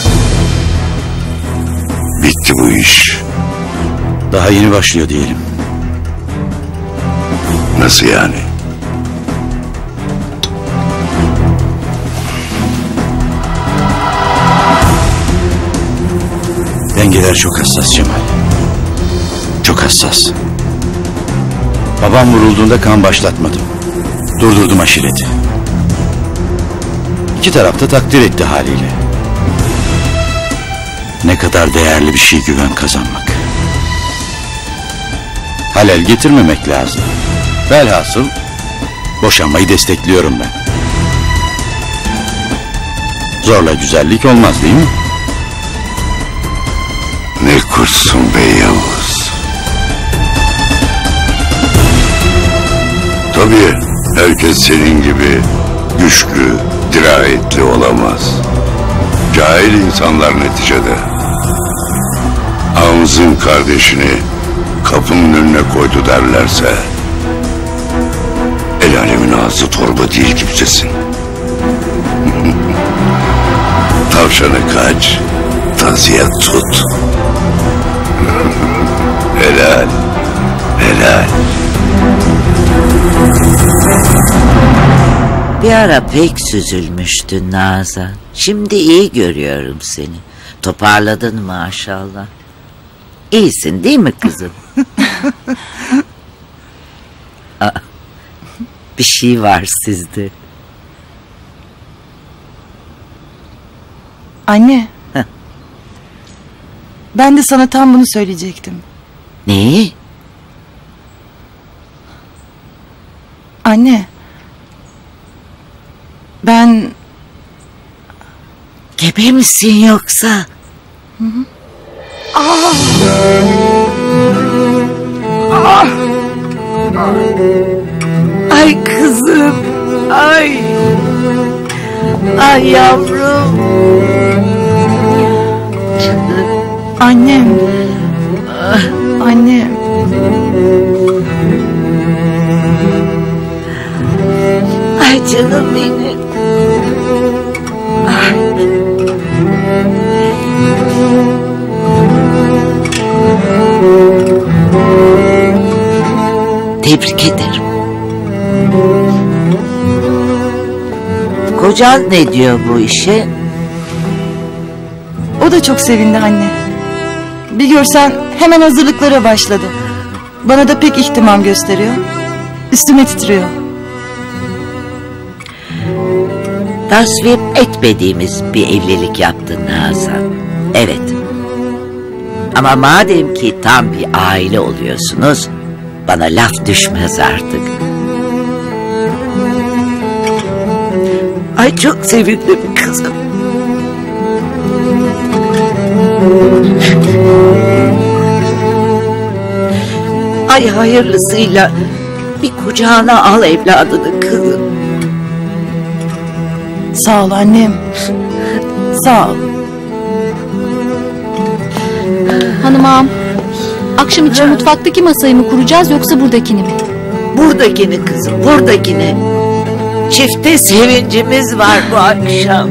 Bitti bu iş. Daha yeni başlıyor diyelim. Nasıl yani? Dengeler çok hassas Cemal. Çok hassas. Babam vurulduğunda kan başlatmadım. Durdurdum aşireti. İki taraf da takdir etti haliyle. Ne kadar değerli bir şey güven kazanmak. Halel getirmemek lazım. Velhasıl boşanmayı destekliyorum ben. Zorla güzellik olmaz değil mi? Ne kursun be Yavuz. Tabii herkes senin gibi güçlü, dirayetli olamaz. Cahil insanlar neticede. Ağamızın kardeşini kapının önüne koydu derlerse el alemin ağzı torba değil kimsesin. Tavşanı kaç, tazıya tut. Helal, helal. Bir ara pek süzülmüştün Nazan. Şimdi iyi görüyorum seni. Toparladın maşallah. İyisin değil mi kızım? Aa, bir şey var sizde. Anne. Heh. Ben de sana tam bunu söyleyecektim. Neyi? Anne. Ben... Gebe misin yoksa? Hı hı. Ah! Ah! Ay kızım. Ay. Ay yavrum. Annem. Annem. Ay canım benim. Ay. Tebrik ederim. Kocan ne diyor bu işe? O da çok sevindi anne. Bir görsen hemen hazırlıklara başladı. Bana da pek ihtimam gösteriyor. Üstüme titriyor. Tasvip etmediğimiz bir evlilik yaptın Nazan. Evet. Ama madem ki tam bir aile oluyorsunuz, bana laf düşmez artık. Ay çok sevindim kızım. Ay hayırlısıyla bir kucağına al evladını kızım. Sağ ol annem. Sağ ol. Hanım ağam, akşam için mutfaktaki masayı mı kuracağız yoksa buradakini mi? Buradakini kızım, buradakini. Çifte sevincimiz var bu akşam.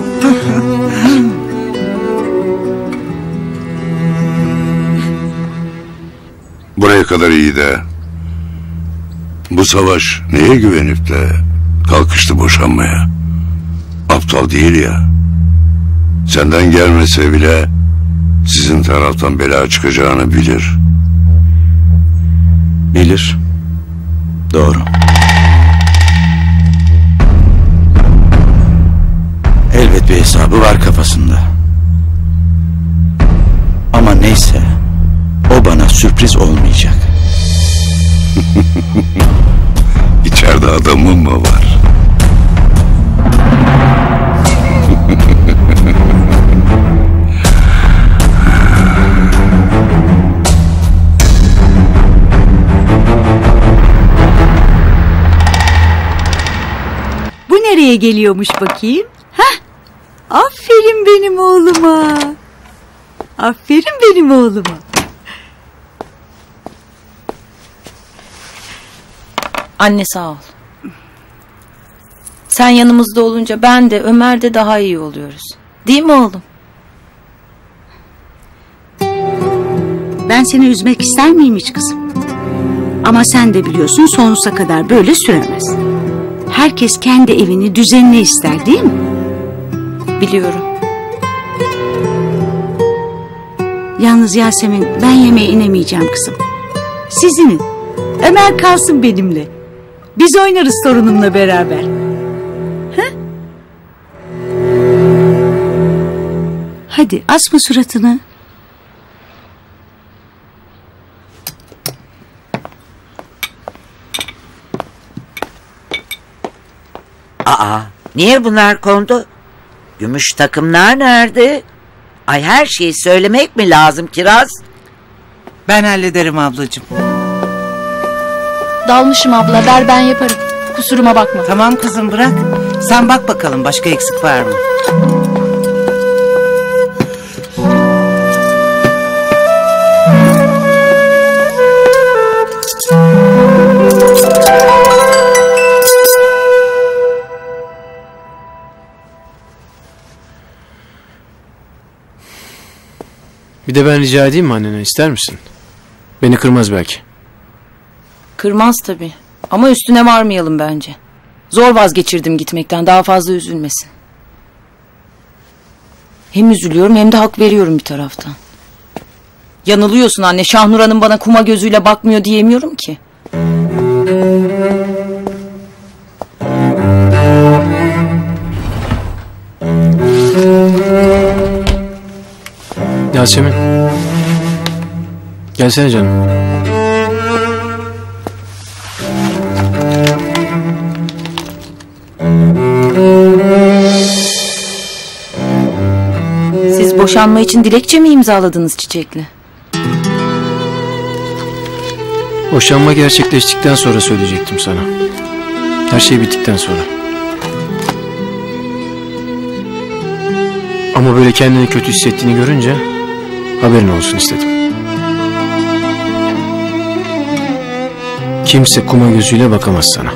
Buraya kadar iyi de bu Savaş neye güvenip de kalkıştı boşanmaya? Aptal değil ya. Senden gelmese bile sizin taraftan bela çıkacağını bilir. Bilir. Doğru. Elbet bir hesabı var kafasında. Ama neyse, o bana sürpriz olmayacak. İçeride adamın mı var? Bu nereye geliyormuş bakayım? Hah, aferin benim oğluma. Aferin benim oğluma. Anne sağ ol. Sen yanımızda olunca ben de Ömer de daha iyi oluyoruz. Değil mi oğlum? Ben seni üzmek ister miyim hiç kızım? Ama sen de biliyorsun sonsuza kadar böyle süremez. Herkes kendi evini, düzenini ister değil mi? Biliyorum. Yalnız Yasemin, ben yemeğe inemeyeceğim kızım. Sizinin. Ömer kalsın benimle. Biz oynarız torunumla beraber. Ha? Hadi asma suratını. Aa, niye bunlar kondu? Gümüş takımlar nerede? Ay, her şeyi söylemek mi lazım Kiraz? Ben hallederim ablacığım. Dalmışım abla, ver ben yaparım. Kusuruma bakma. Tamam kızım, bırak. Sen bak bakalım başka eksik var mı? Bir de ben rica edeyim mi annene, ister misin? Beni kırmaz belki. Kırmaz tabii. Ama üstüne varmayalım bence. Zor vazgeçirdim gitmekten, daha fazla üzülmesin. Hem üzülüyorum hem de hak veriyorum bir taraftan. Yanılıyorsun anne, Şahnur Hanım bana kuma gözüyle bakmıyor diyemiyorum ki. Yasemin. Gelsene canım. Siz boşanma için dilekçe mi imzaladınız Çiçek'le? Boşanma gerçekleştikten sonra söyleyecektim sana. Her şey bittikten sonra. Ama böyle kendini kötü hissettiğini görünce haberin olsun istedim. Kimse kuma gözüyle bakamaz sana.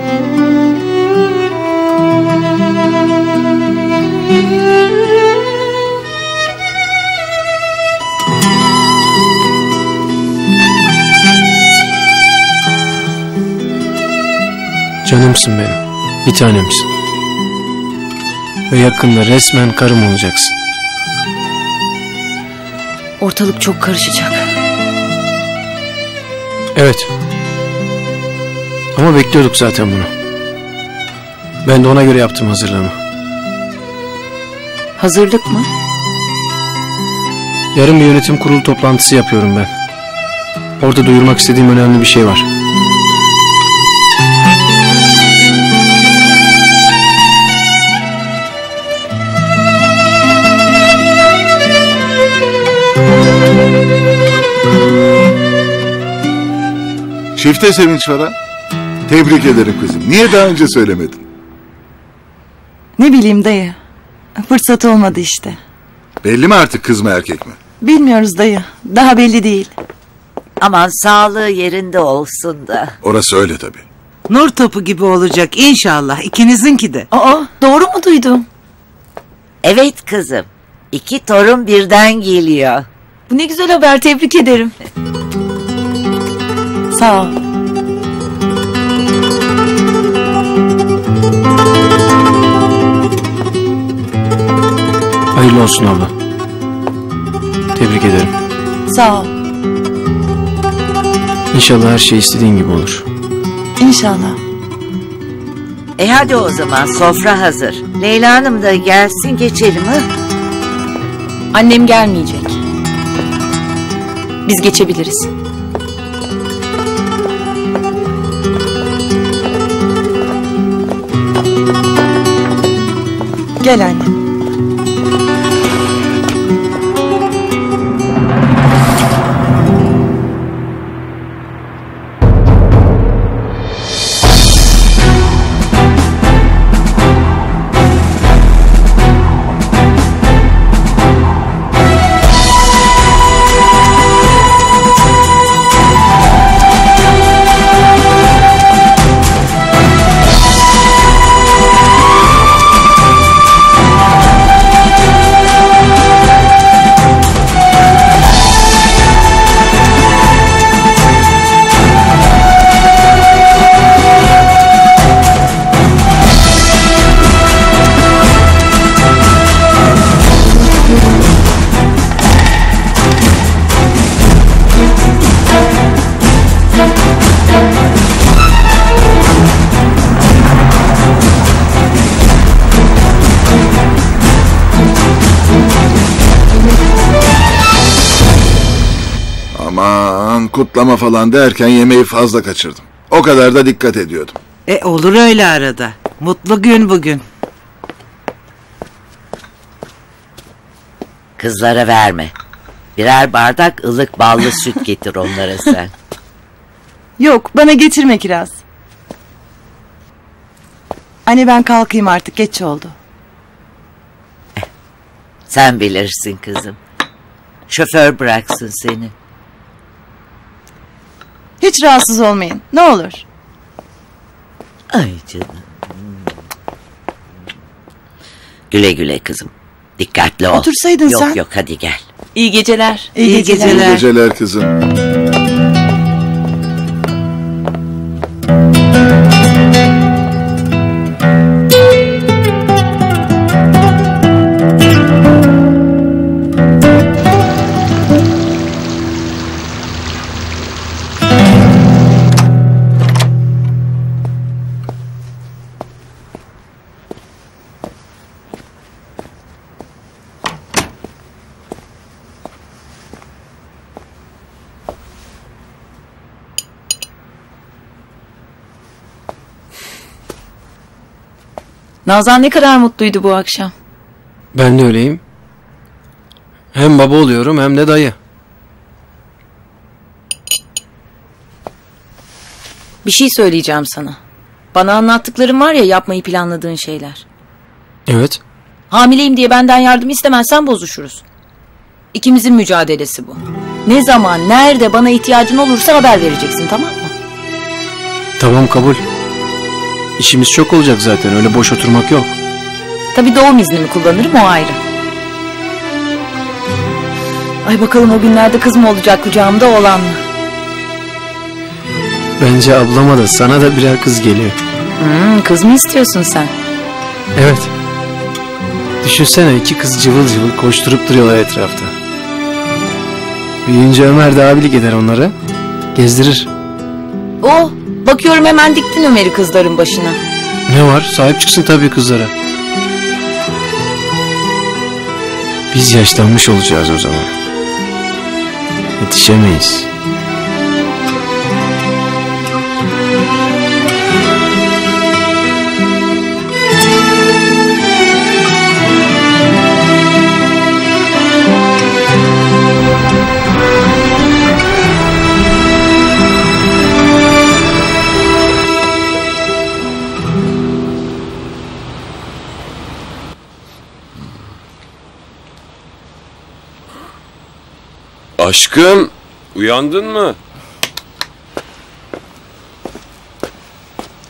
Canımsın benim, bir tanemsin. Ve yakında resmen karım olacaksın. Ortalık çok karışacak. Evet. Ama bekliyorduk zaten bunu. Ben de ona göre yaptım hazırlığımı. Hazırlık mı? Yarın bir yönetim kurulu toplantısı yapıyorum ben. Orada duyurmak istediğim önemli bir şey var. Çifte sevinç var ha. Tebrik ederim kızım. Niye daha önce söylemedin? Ne bileyim dayı. Fırsat olmadı işte. Belli mi artık kız mı erkek mi? Bilmiyoruz dayı. Daha belli değil. Aman sağlığı yerinde olsun da. Orası öyle tabii. Nur topu gibi olacak inşallah ikinizinki de. Aa, doğru mu duydum? Evet kızım. İki torun birden geliyor. Bu ne güzel haber, tebrik ederim. Sağ ol. Hayırlı olsun abla. Tebrik ederim. Sağ ol. İnşallah her şey istediğin gibi olur. İnşallah. E hadi o zaman sofra hazır. Leyla Hanım da gelsin geçelim ha. Annem gelmeyecek. Biz geçebiliriz. Gel anne. Aman kutlama falan derken yemeği fazla kaçırdım. O kadar da dikkat ediyordum. E olur öyle arada. Mutlu gün bugün. Kızlara verme. Birer bardak ılık ballı süt getir onlara sen. Yok, bana getirme Kiraz. Anne ben kalkayım artık, geç oldu. Sen bilirsin kızım. Şoför bıraksın seni. Hiç rahatsız olmayın, ne olur. Ay canım. Güle güle kızım. Dikkatli ol. Otursaydın yok, sen. Yok yok hadi gel. İyi geceler. İyi, İyi geceler. İyi geceler kızım. Nazan ne kadar mutluydu bu akşam. Ben de öyleyim. Hem baba oluyorum hem de dayı. Bir şey söyleyeceğim sana. Bana anlattıkların var ya, yapmayı planladığın şeyler. Evet. Hamileyim diye benden yardım istemezsen bozuşuruz. İkimizin mücadelesi bu. Ne zaman, nerede bana ihtiyacın olursa haber vereceksin, tamam mı? Tamam, kabul. İşimiz çok olacak zaten, öyle boş oturmak yok. Tabii doğum iznimi kullanırım, o ayrı. Ay bakalım o günlerde kız mı olacak kucağımda, oğlan mı? Bence ablama da sana da birer kız geliyor. Hmm, kız mı istiyorsun sen? Evet. Düşünsene, iki kız cıvıl cıvıl koşturup duruyorlar etrafta. Büyüyünce Ömer de abilik eder onları. Gezdirir. Oh, bakıyorum hemen diktin Ömer'i kızların başına. Ne var? Sahip çıksın tabii kızlara. Biz yaşlanmış olacağız o zaman. Yetişemeyiz. Aşkım, uyandın mı?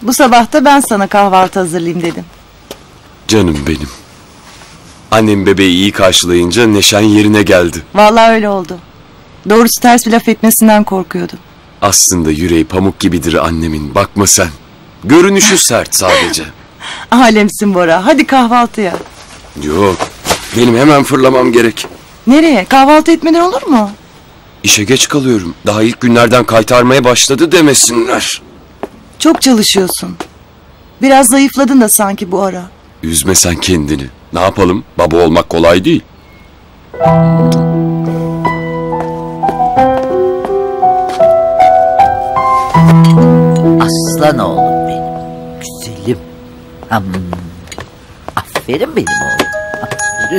Bu sabah da ben sana kahvaltı hazırlayayım dedim. Canım benim. Annem bebeği iyi karşılayınca neşen yerine geldi. Vallahi öyle oldu. Doğrusu ters bir laf etmesinden korkuyordum. Aslında yüreği pamuk gibidir annemin, bakma sen. Görünüşü sert sadece. Alemsin Bora, hadi kahvaltıya. Yok, benim hemen fırlamam gerek. Nereye? Kahvaltı etmeden olur mu? İşe geç kalıyorum. Daha ilk günlerden kaytarmaya başladı demesinler. Çok çalışıyorsun. Biraz zayıfladın da sanki bu ara. Üzme sen kendini. Ne yapalım? Baba olmak kolay değil. Aslan oğlum benim. Güzelim. Hmm. Aferin benim oğlum. Aferin.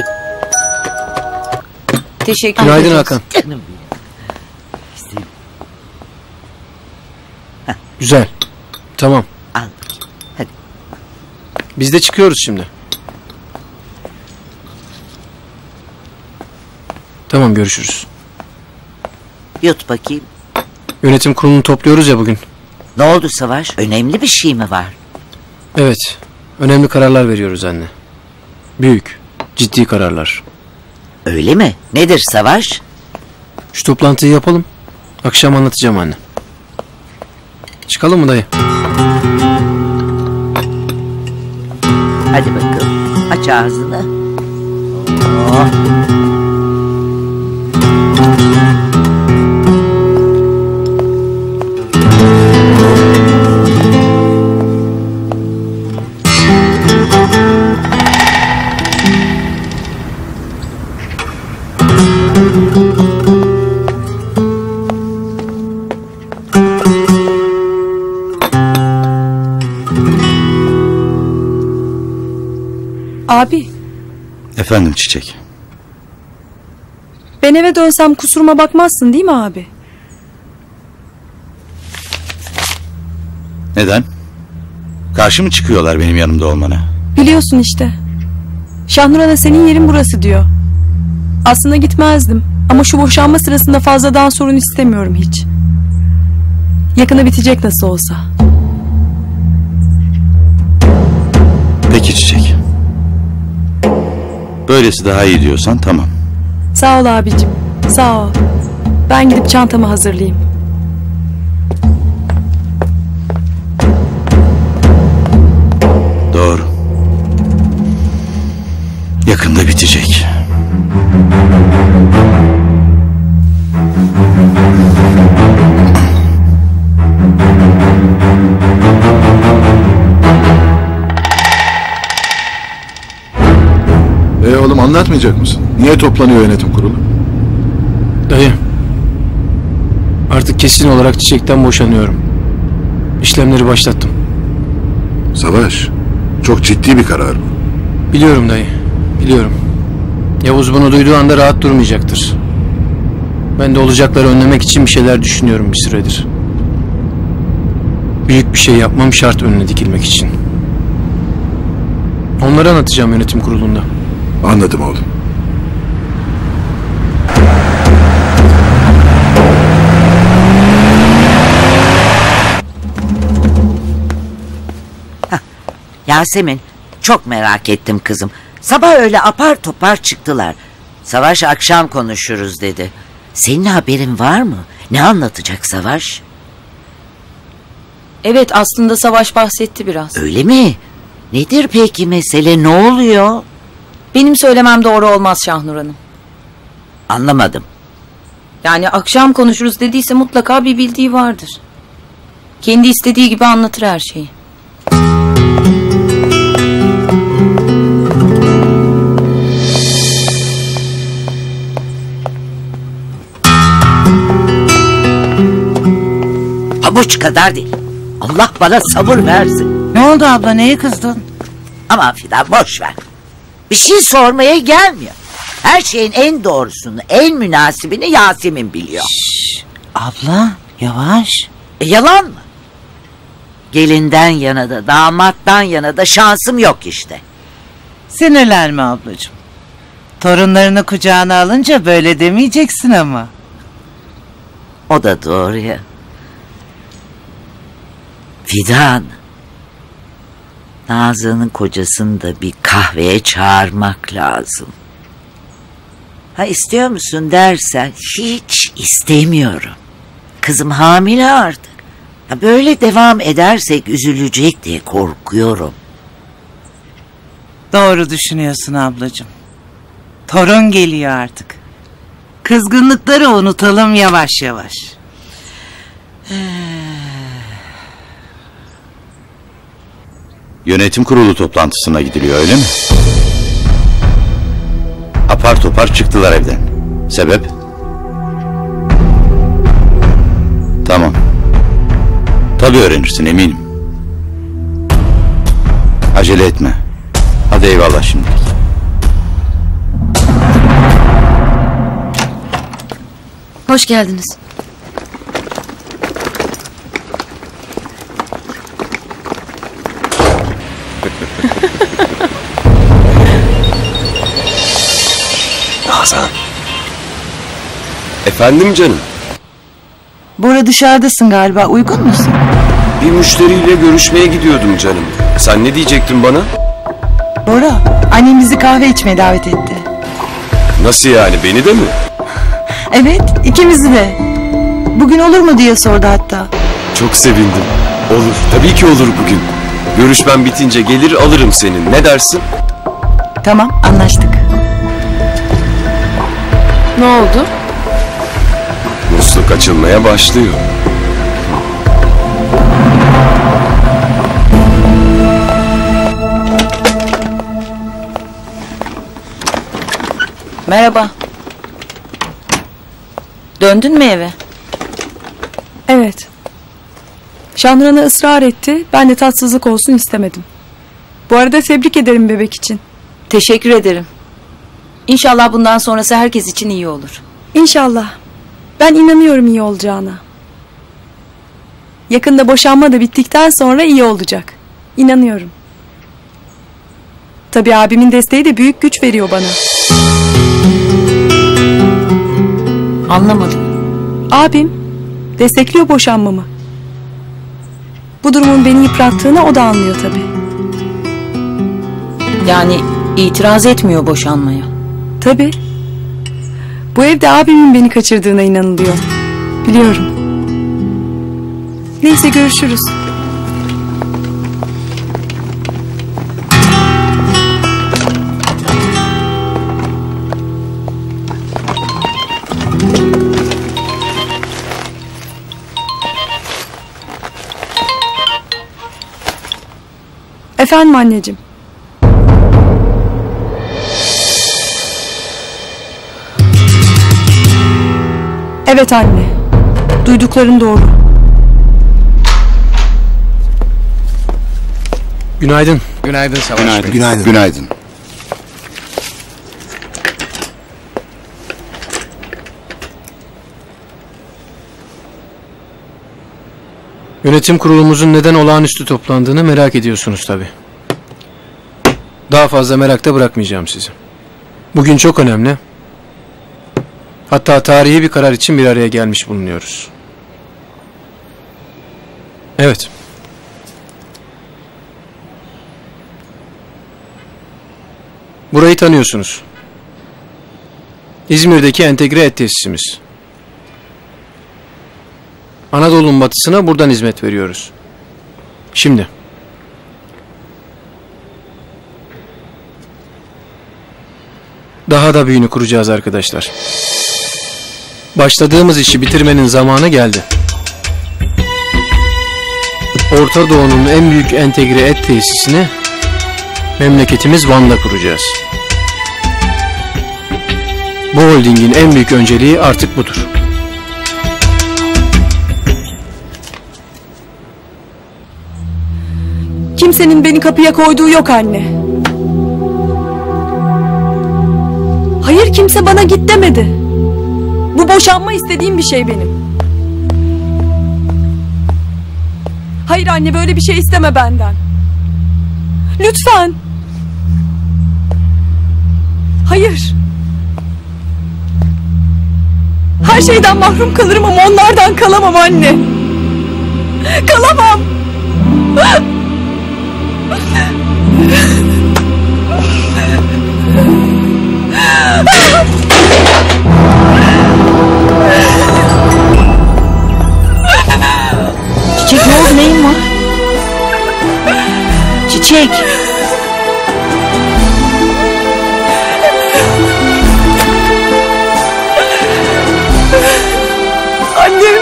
Teşekkür Günaydın ederim. Hakan. Canım benim. Güzelim. Güzel. Tamam. Al. Hadi. Biz de çıkıyoruz şimdi. Tamam, görüşürüz. Yut bakayım. Yönetim kurulunu topluyoruz ya bugün. Ne oldu Savaş? Önemli bir şey mi var? Evet. Önemli kararlar veriyoruz anne. Büyük, ciddi kararlar. Öyle mi? Nedir Savaş? Şu toplantıyı yapalım. Akşam anlatacağım anne. Çıkalım mı dayı? Hadi bakalım. Aç ağzını. Oh. Abi, Efendim Çiçek. ben eve dönsem kusuruma bakmazsın değil mi abi? Neden? Karşı mı çıkıyorlar benim yanımda olmana? Biliyorsun işte. Şahnur Ana senin yerin burası diyor. Aslında gitmezdim ama şu boşanma sırasında fazladan sorun istemiyorum hiç. Yakında bitecek nasıl olsa. Peki Çiçek. Böylesi daha iyi diyorsan tamam. Sağ ol abicim, sağ ol. Ben gidip çantamı hazırlayayım. Doğru. Yakında bitecek. E oğlum, anlatmayacak mısın? Niye toplanıyor yönetim kurulu? Dayı. Artık kesin olarak Çiçek'ten boşanıyorum. İşlemleri başlattım. Savaş, çok ciddi bir karar bu. Biliyorum dayı. Biliyorum. Yavuz bunu duyduğu anda rahat durmayacaktır. Ben de olacakları önlemek için bir şeyler düşünüyorum bir süredir. Büyük bir şey yapmam şart önüne dikilmek için. Onları anlatacağım yönetim kurulunda. Anladım oğlum. Hah. Yasemin, çok merak ettim kızım. Sabah öyle apar topar çıktılar. Savaş akşam konuşuruz dedi. Senin haberin var mı? Ne anlatacak Savaş? Evet, aslında Savaş bahsetti biraz. Öyle mi? Nedir peki mesele, ne oluyor? Benim söylemem doğru olmaz Şahnur Hanım. Anlamadım. Yani akşam konuşuruz dediyse mutlaka bir bildiği vardır. Kendi istediği gibi anlatır her şeyi. Havuç kadar değil. Allah bana sabır versin. Ne oldu abla, neye kızdın? Aman Fidan, boş ver. Bir şey sormaya gelmiyor. Her şeyin en doğrusunu, en münasibini Yasemin biliyor. Şşş, abla yavaş. E, yalan mı? Gelinden yana da damattan yana da şansım yok işte. Sinirlenme ablacığım. Torunlarını kucağına alınca böyle demeyeceksin ama. O da doğru ya. Fidan, Nazlı'nın kocasını da bir kahveye çağırmak lazım. Ha istiyor musun dersen hiç istemiyorum. Kızım hamile artık. Ha, böyle devam edersek üzülecek diye korkuyorum. Doğru düşünüyorsun ablacığım. Torun geliyor artık. Kızgınlıkları unutalım yavaş yavaş. Yönetim kurulu toplantısına gidiliyor öyle mi? Apar topar çıktılar evden. Sebep? Tamam. Tabii öğrenirsin eminim. Acele etme. Hadi eyvallah şimdilik. Hoş geldiniz. Nazan. Efendim canım. Bora dışarıdasın galiba, uygun musun? Bir müşteriyle görüşmeye gidiyordum canım. Sen ne diyecektin bana? Bora, annem bizi kahve içmeye davet etti. Nasıl yani, beni de mi? Evet, ikimizi de. Bugün olur mu diye sordu hatta. Çok sevindim. Olur, tabii ki olur bugün. Görüşmem bitince gelir alırım senin. Ne dersin? Tamam, anlaştık. Ne oldu? Musluk açılmaya başlıyor. Merhaba. Döndün mü eve? Evet. Şandıran'a ısrar etti. Ben de tatsızlık olsun istemedim. Bu arada tebrik ederim bebek için. Teşekkür ederim. İnşallah bundan sonrası herkes için iyi olur. İnşallah. Ben inanıyorum iyi olacağına. Yakında boşanma da bittikten sonra iyi olacak. İnanıyorum. Tabii abimin desteği de büyük güç veriyor bana. Anlamadım. Abim destekliyor boşanmamı. Bu durumun beni yıprattığını o da anlıyor tabii. Yani itiraz etmiyor boşanmaya. Tabii. Bu evde abimin beni kaçırdığına inanılıyor. Biliyorum. Neyse görüşürüz. Efendim anneciğim. Evet anne. Duydukların doğru. Günaydın. Günaydın Savaş Günaydın. Bey. Günaydın. Günaydın. Yönetim kurulumuzun neden olağanüstü toplandığını merak ediyorsunuz tabii. Daha fazla merakta bırakmayacağım sizi. Bugün çok önemli. Hatta tarihi bir karar için bir araya gelmiş bulunuyoruz. Evet. Burayı tanıyorsunuz. İzmir'deki entegre et tesisimiz. Anadolu'nun batısına buradan hizmet veriyoruz. Şimdi. Daha da büyüğünü kuracağız arkadaşlar. Başladığımız işi bitirmenin zamanı geldi. Orta Doğu'nun en büyük entegre et tesisini memleketimiz Van'da kuracağız. Bu holdingin en büyük önceliği artık budur. Kimsenin beni kapıya koyduğu yok anne. Hayır, kimse bana git demedi. Bu boşanma istediğim bir şey benim. Hayır anne, böyle bir şey isteme benden. Lütfen. Hayır. Her şeyden mahrum kalırım ama onlardan kalamam anne. Kalamam. çek. Annem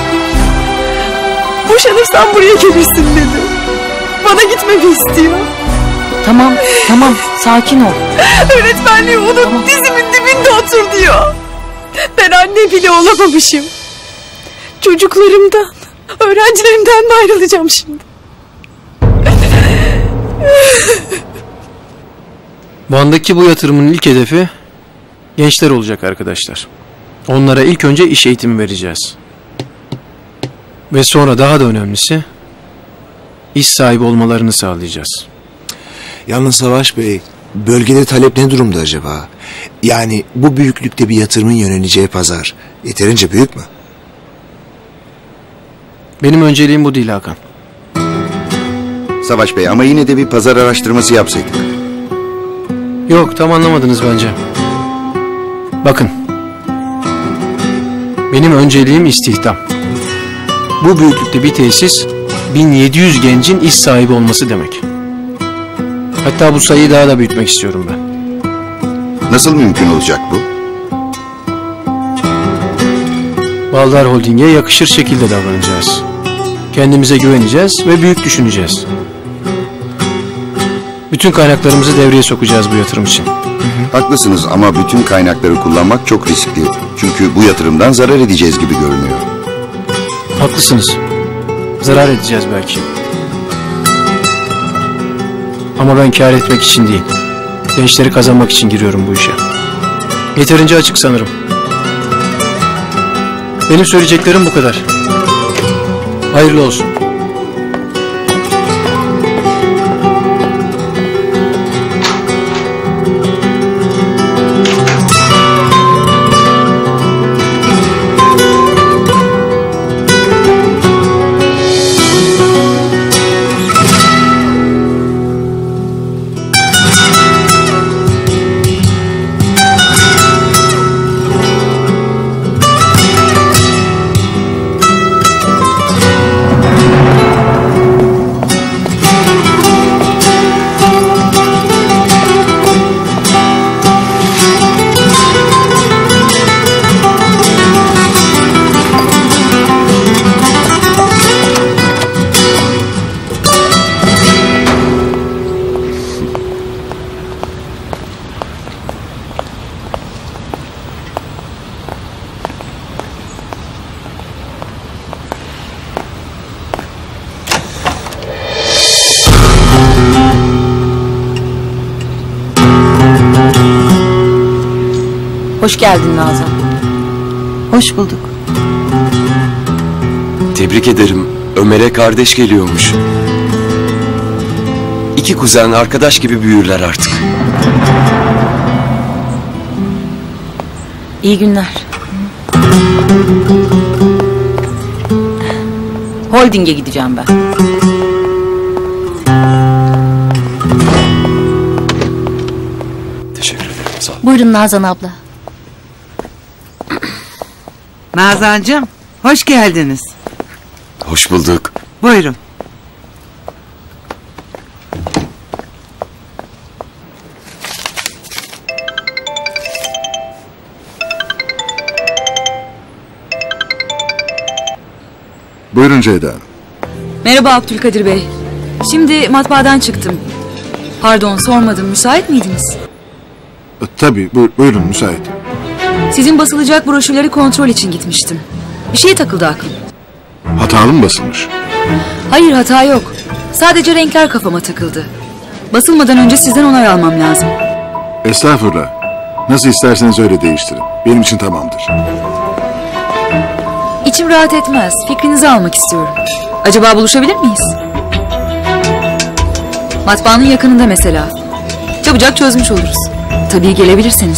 boşanırsan buraya gelirsin dedi. Bana gitmemi istiyor. Tamam tamam sakin ol. Öğretmenliği unut, tamam. Dizimin dibinde otur diyor. Ben anne bile olamamışım. Çocuklarımdan, öğrencilerimden mi ayrılacağım şimdi? Van'daki bu yatırımın ilk hedefi gençler olacak arkadaşlar. Onlara ilk önce iş eğitimi vereceğiz. Ve sonra daha da önemlisi iş sahibi olmalarını sağlayacağız. Yalnız Savaş Bey, bölgede talep ne durumda acaba? Yani bu büyüklükte bir yatırımın yöneleceği pazar yeterince büyük mü? Benim önceliğim bu değil Hakan. Savaş Bey ama yine de bir pazar araştırması yapsaydık. Yok, tam anlamadınız bence. Bakın. Benim önceliğim istihdam. Bu büyüklükte bir tesis bin yedi yüz gencin iş sahibi olması demek. Hatta bu sayıyı daha da büyütmek istiyorum ben. Nasıl mümkün olacak bu? Baldar Holding'e yakışır şekilde davranacağız. Kendimize güveneceğiz ve büyük düşüneceğiz. Bütün kaynaklarımızı devreye sokacağız bu yatırım için. Haklısınız ama bütün kaynakları kullanmak çok riskli. Çünkü bu yatırımdan zarar edeceğiz gibi görünüyor. Haklısınız. Zarar edeceğiz belki. Ama ben kâr etmek için değil, gençleri kazanmak için giriyorum bu işe. Yeterince açık sanırım. Benim söyleyeceklerim bu kadar. Hayırlı olsun. Hoş geldin Nazan. Hoş bulduk. Tebrik ederim. Ömer'e kardeş geliyormuş. İki kuzen arkadaş gibi büyürler artık. İyi günler. Holding'e gideceğim ben. Teşekkür ederim. Sağ ol. Buyurun Nazan abla. Nazancığım, hoş geldiniz. Hoş bulduk. Buyurun. Buyurun Ceyda Hanım. Merhaba Abdülkadir Bey. Şimdi matbaadan çıktım. Pardon sormadım, müsait miydiniz? E, tabii, buyur, buyurun müsait. Sizin basılacak broşürleri kontrol için gitmiştim. Bir şey takıldı aklıma. Hatalı mı basılmış? Hayır, hata yok. Sadece renkler kafama takıldı. Basılmadan önce sizden onay almam lazım. Estağfurullah. Nasıl isterseniz öyle değiştirin. Benim için tamamdır. İçim rahat etmez. Fikrinizi almak istiyorum. Acaba buluşabilir miyiz? Matbaanın yakınında mesela. Çabucak çözmüş oluruz. Tabii gelebilirseniz.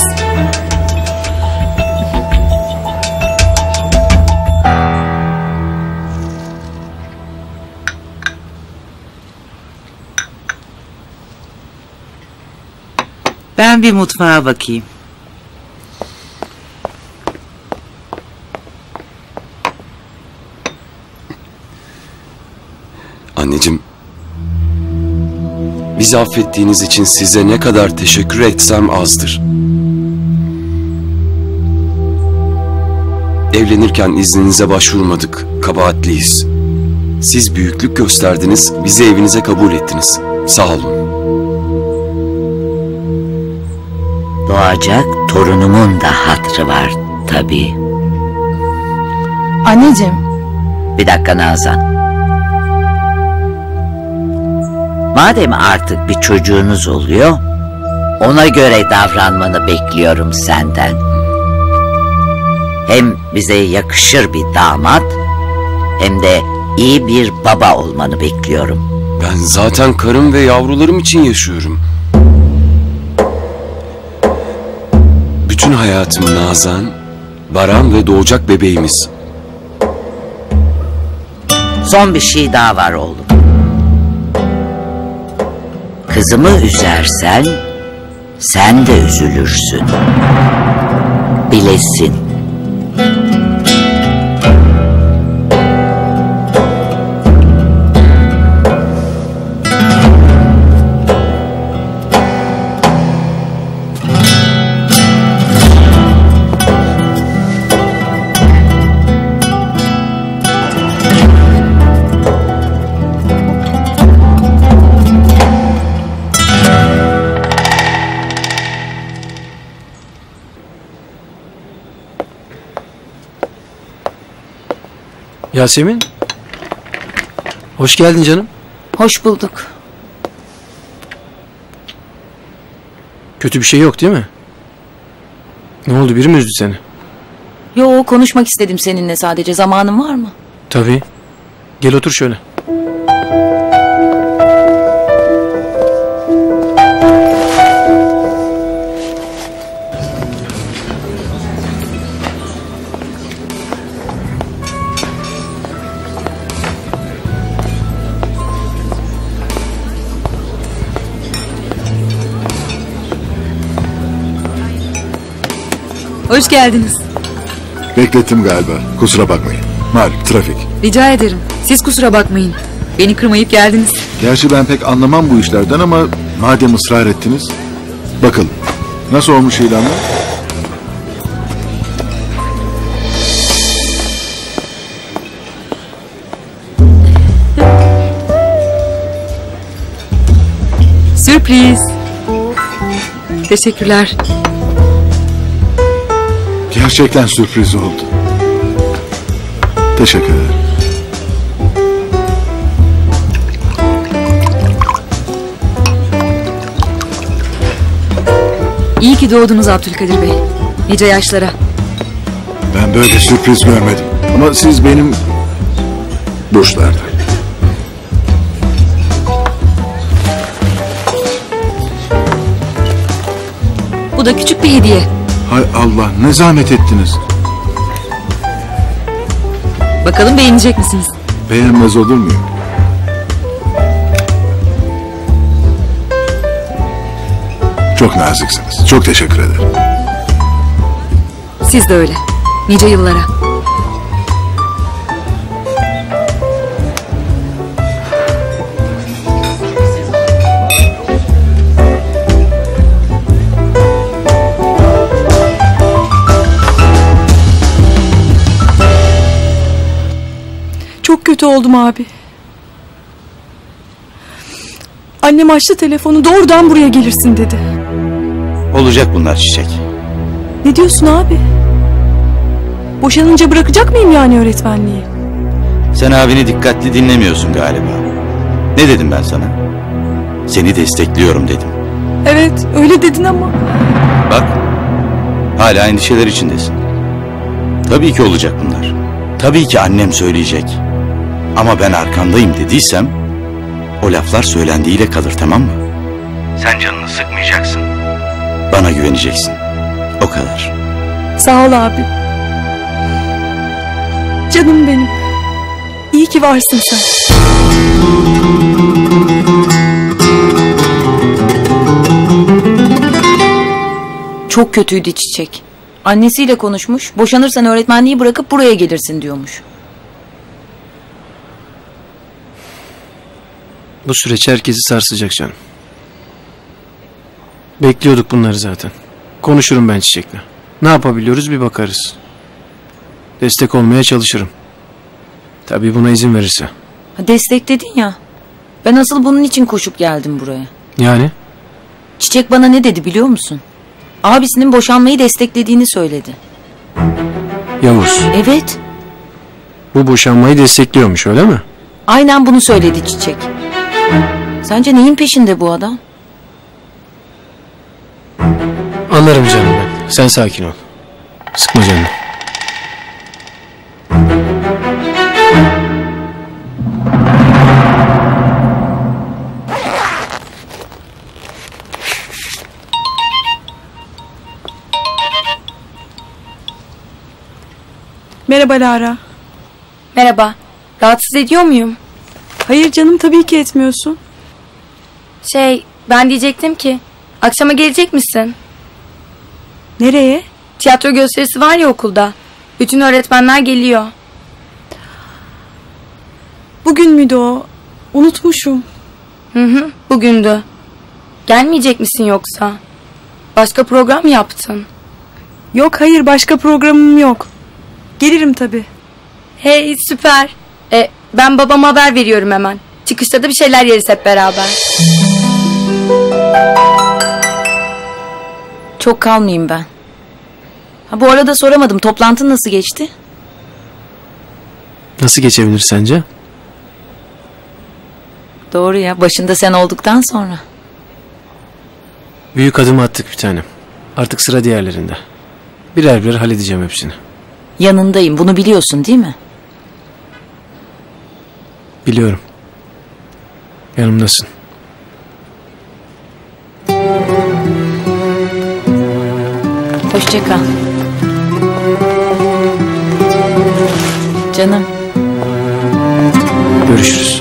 Ben bir mutfağa bakayım. Anneciğim, Bizi affettiğiniz için size ne kadar teşekkür etsem azdır. Evlenirken izninize başvurmadık, kabahatliyiz. Siz büyüklük gösterdiniz, bizi evinize kabul ettiniz. Sağ olun. Doğacak torunumun da hatrı var tabii. Anneciğim. Bir dakika Nazan. Madem artık bir çocuğunuz oluyor, ona göre davranmanı bekliyorum senden. Hem bize yakışır bir damat, hem de iyi bir baba olmanı bekliyorum. Ben zaten karım ve yavrularım için yaşıyorum. Bütün hayatım Nazan, Baran ve doğacak bebeğimiz. Son bir şey daha var oğlum. Kızımı üzersen, sen de üzülürsün. Bilesin. Yasemin. Hoş geldin canım. Hoş bulduk. Kötü bir şey yok değil mi? Ne oldu, biri mi üzdü seni? Yo, konuşmak istedim seninle sadece. Zamanın var mı? Tabii. Gel otur şöyle. Hoş geldiniz. Beklettim galiba. Kusura bakmayın. Malum trafik. Rica ederim. Siz kusura bakmayın. Beni kırmayıp geldiniz. Gerçi ben pek anlamam bu işlerden ama madem ısrar ettiniz. Bakalım. Nasıl olmuş ilanlar? Sürpriz. Teşekkürler. Gerçekten sürpriz oldu. Teşekkür ederim. İyi ki doğdunuz Abdülkadir Bey. Nice yaşlara. Ben böyle sürpriz görmedim. Ama siz benim burçlarda. Bu da küçük bir hediye. Hay Allah, ne zahmet ettiniz. Bakalım beğenecek misiniz? Beğenmez olur muyum? Çok naziksiniz. Çok teşekkür ederim. Siz de öyle. Nice yıllara. Çok kötü oldum abi. Annem açtı telefonu, doğrudan buraya gelirsin dedi. Olacak bunlar Çiçek. Ne diyorsun abi? Boşanınca bırakacak mıyım yani öğretmenliği? Sen abini dikkatli dinlemiyorsun galiba. Ne dedim ben sana? Seni destekliyorum dedim. Evet, öyle dedin ama. Bak, hala endişeler içindesin. Tabii ki olacak bunlar. Tabii ki annem söyleyecek. Ama ben arkandayım dediysem, o laflar söylendiğiyle kalır, tamam mı? Sen canını sıkmayacaksın. Bana güveneceksin. O kadar. Sağ ol abi. Canım benim. İyi ki varsın sen. Çok kötüydü Çiçek. Annesiyle konuşmuş. Boşanırsan öğretmenliği bırakıp buraya gelirsin diyormuş. Bu süreç herkesi sarsacak canım. Bekliyorduk bunları zaten. Konuşurum ben Çiçek'le. Ne yapabiliyoruz bir bakarız. Destek olmaya çalışırım. Tabii buna izin verirse. Ha, destek dedin ya. Ben asıl bunun için koşup geldim buraya. Yani? Çiçek bana ne dedi biliyor musun? Abisinin boşanmayı desteklediğini söyledi. Yavuz. Evet. Bu boşanmayı destekliyormuş öyle mi? Aynen bunu söyledi Çiçek. Sence neyin peşinde bu adam? Anlarım canım ben. Sen sakin ol. Sıkma canını. Merhaba Lara. Merhaba. Rahatsız ediyor muyum? Hayır canım, tabii ki etmiyorsun. Şey, ben diyecektim ki akşama gelecek misin? Nereye? Tiyatro gösterisi var ya okulda. Bütün öğretmenler geliyor. Bugün müydü o? Unutmuşum. Hı hı, bugündü. Gelmeyecek misin yoksa? Başka program mı yaptın? Yok hayır, başka programım yok. Gelirim tabii. Hey süper. E, ben babama haber veriyorum hemen. Çıkışta da bir şeyler yeriz hep beraber. Çok kalmayayım ben. Ha, bu arada soramadım. Toplantın nasıl geçti? Nasıl geçebilir sence? Doğru ya. Başında sen olduktan sonra. Büyük adım attık bir tanem. Artık sıra diğerlerinde. Birer birer halledeceğim hepsini. Yanındayım. Bunu biliyorsun değil mi? Biliyorum. Yanımdasın. Hoşça kal. Canım. Görüşürüz.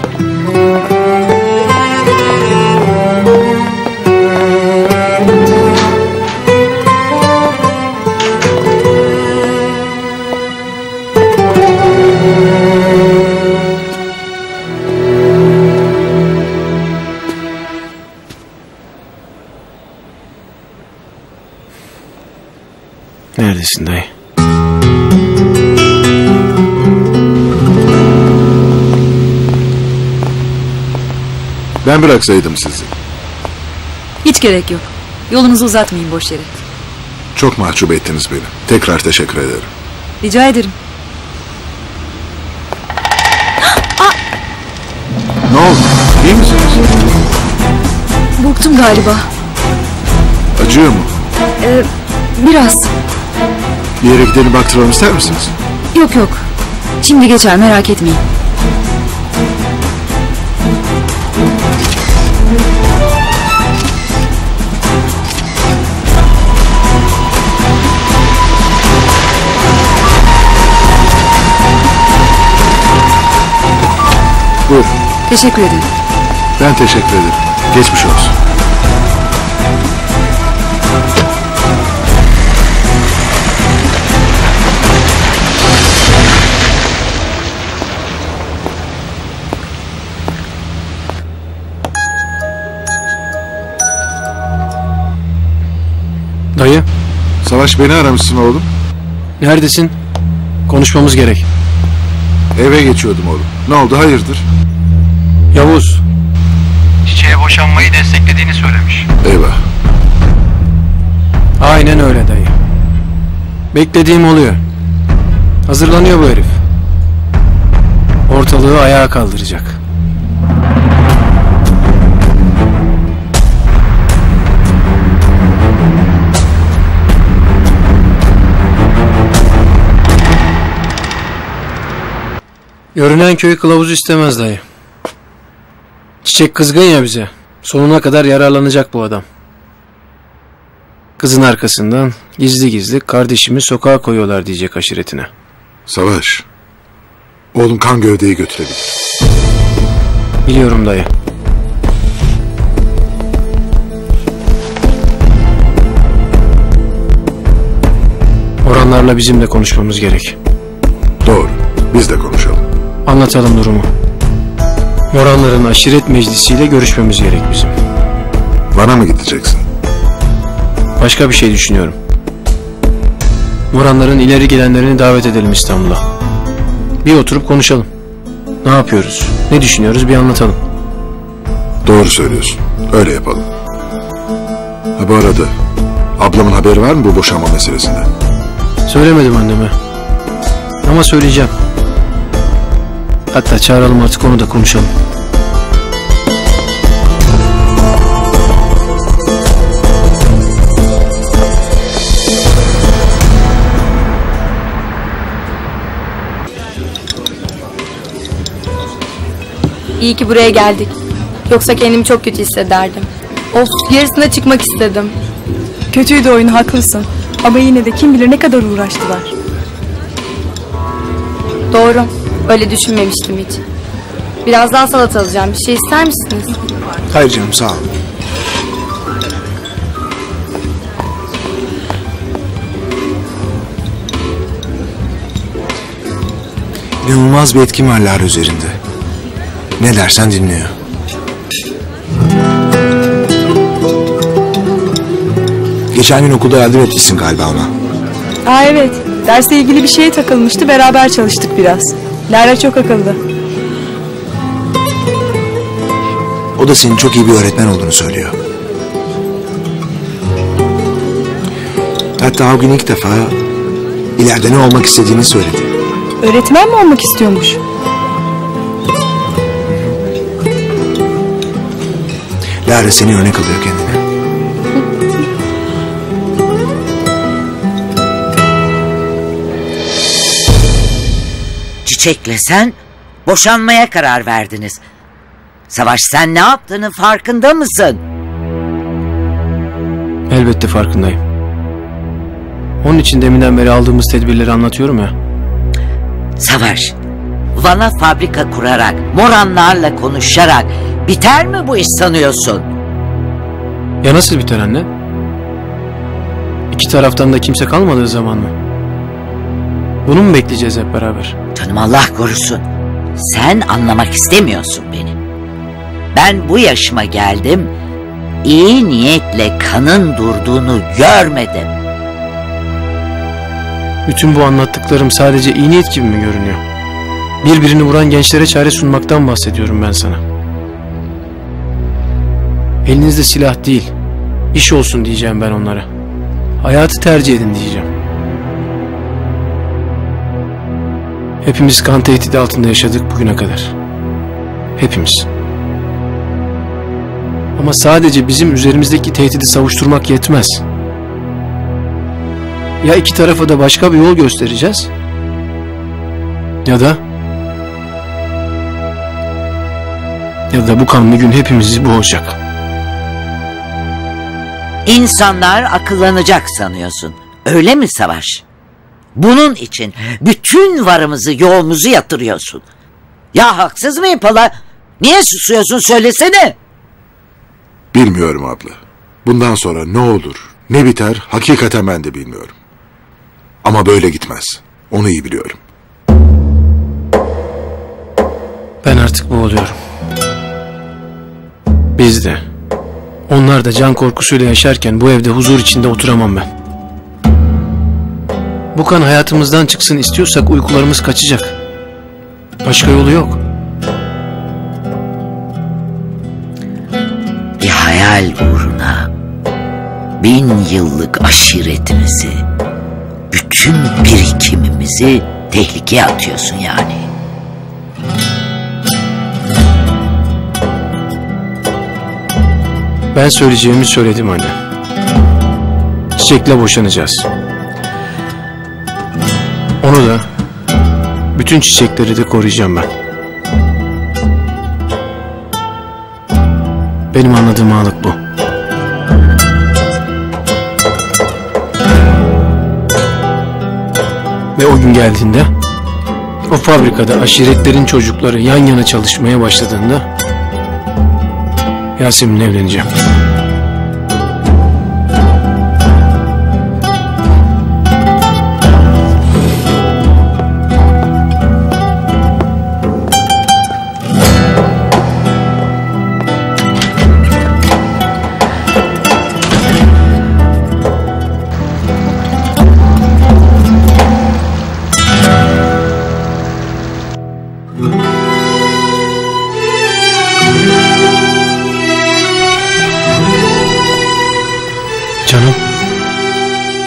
Neredesin dayı? Ben bıraksaydım sizi. Hiç gerek yok. Yolunuzu uzatmayın boş yere. Çok mahcup ettiniz beni. Tekrar teşekkür ederim. Rica ederim. Ne oldu? İyi misiniz? Burktum galiba. Acıyor mu? Ee, biraz. Bir yere gidelim baktıralım ister misiniz? Yok yok. Şimdi geçer, merak etmeyin. Buyur. Teşekkür ederim. Ben teşekkür ederim. Geçmiş olsun. Dayı. Savaş, beni aramışsın oğlum. Neredesin? Konuşmamız gerek. Eve geçiyordum oğlum. Ne oldu, hayırdır? Yavuz. Çiçeğe boşanmayı desteklediğini söylemiş. Eyvah. Aynen öyle dayı. Beklediğim oluyor. Hazırlanıyor bu herif. Ortalığı ayağa kaldıracak. Görünen köy kılavuz istemez dayı. Çiçek kızgın ya bize. Sonuna kadar yararlanacak bu adam. Kızın arkasından gizli gizli kardeşimi sokağa koyuyorlar diyecek aşiretine. Savaş. Oğlum kan gövdeyi götürebilir. Biliyorum dayı. Orhanlarla bizim de konuşmamız gerek. Doğru. Biz de konuşalım. Anlatalım durumu. Orhanların aşiret meclisiyle görüşmemiz gerek bizim. Bana mı gideceksin? Başka bir şey düşünüyorum. Moranların ileri gelenlerini davet edelim İstanbul'a. Bir oturup konuşalım. Ne yapıyoruz, ne düşünüyoruz bir anlatalım. Doğru söylüyorsun. Öyle yapalım. Ha bu arada ablamın haberi var mı bu boşanma meselesinde? Söylemedim anneme. Ama söyleyeceğim. Hatta çağıralım artık onu da konuşalım. İyi ki buraya geldik. Yoksa kendimi çok kötü hissederdim. Of, yarısına çıkmak istedim. Kötüydü oyun, haklısın. Ama yine de kim bilir ne kadar uğraştılar. Doğru. Öyle düşünmemiştim hiç. Biraz daha salata alacağım. Bir şey ister misiniz? Hayır canım, sağ ol. İnanılmaz bir etkim var Lara üzerinde. Ne dersen dinliyor. Geçen gün okulda yardım etmişsin galiba ona. Aa evet. Dersle ilgili bir şeye takılmıştı. Beraber çalıştık biraz. Lara çok akıllı. O da senin çok iyi bir öğretmen olduğunu söylüyor. Hatta o gün ilk defa ileride ne olmak istediğini söyledi. Öğretmen mi olmak istiyormuş? Lara seni örnek alıyor kendine. Çiçek'le sen boşanmaya karar verdiniz. Savaş, sen ne yaptığının farkında mısın? Elbette farkındayım. Onun için deminden beri aldığımız tedbirleri anlatıyorum ya. Savaş, Van'a fabrika kurarak, Moranlarla konuşarak biter mi bu iş sanıyorsun? Ya nasıl biter anne? İki taraftan da kimse kalmadığı zaman mı? Bunu mu bekleyeceğiz hep beraber? Canım Allah korusun. Sen anlamak istemiyorsun beni. Ben bu yaşıma geldim, iyi niyetle kanın durduğunu görmedim. Bütün bu anlattıklarım sadece iyi niyet gibi mi görünüyor? Birbirini vuran gençlere çare sunmaktan bahsediyorum ben sana. Elinizde silah değil, iş olsun diyeceğim ben onlara. Hayatı tercih edin diyeceğim. Hepimiz kan tehdidi altında yaşadık bugüne kadar. Hepimiz. Ama sadece bizim üzerimizdeki tehdidi savuşturmak yetmez. Ya iki tarafa da başka bir yol göstereceğiz, ya da ya da bu kanlı gün hepimizi boğacak. İnsanlar akıllanacak sanıyorsun. Öyle mi Savaş? Bunun için bütün varımızı yoğumuzu yatırıyorsun. Ya haksız mıyım Pala? Niye susuyorsun, söylesene. Bilmiyorum abla. Bundan sonra ne olur, ne biter hakikaten ben de bilmiyorum. Ama böyle gitmez. Onu iyi biliyorum. Ben artık boğuluyorum. Biz de, onlar da can korkusuyla yaşarken bu evde huzur içinde oturamam ben. Bu kan hayatımızdan çıksın istiyorsak uykularımız kaçacak. Başka yolu yok. Bir hayal uğruna bin yıllık aşiretimizi, bütün birikimimizi tehlikeye atıyorsun yani. Ben söyleyeceğimi söyledim anne. Çiçek'le boşanacağız. Onu da, bütün çiçekleri de koruyacağım ben. Benim anladığım ağalık bu. Ve o gün geldiğinde, o fabrikada aşiretlerin çocukları yan yana çalışmaya başladığında Yasemin'le evleneceğim.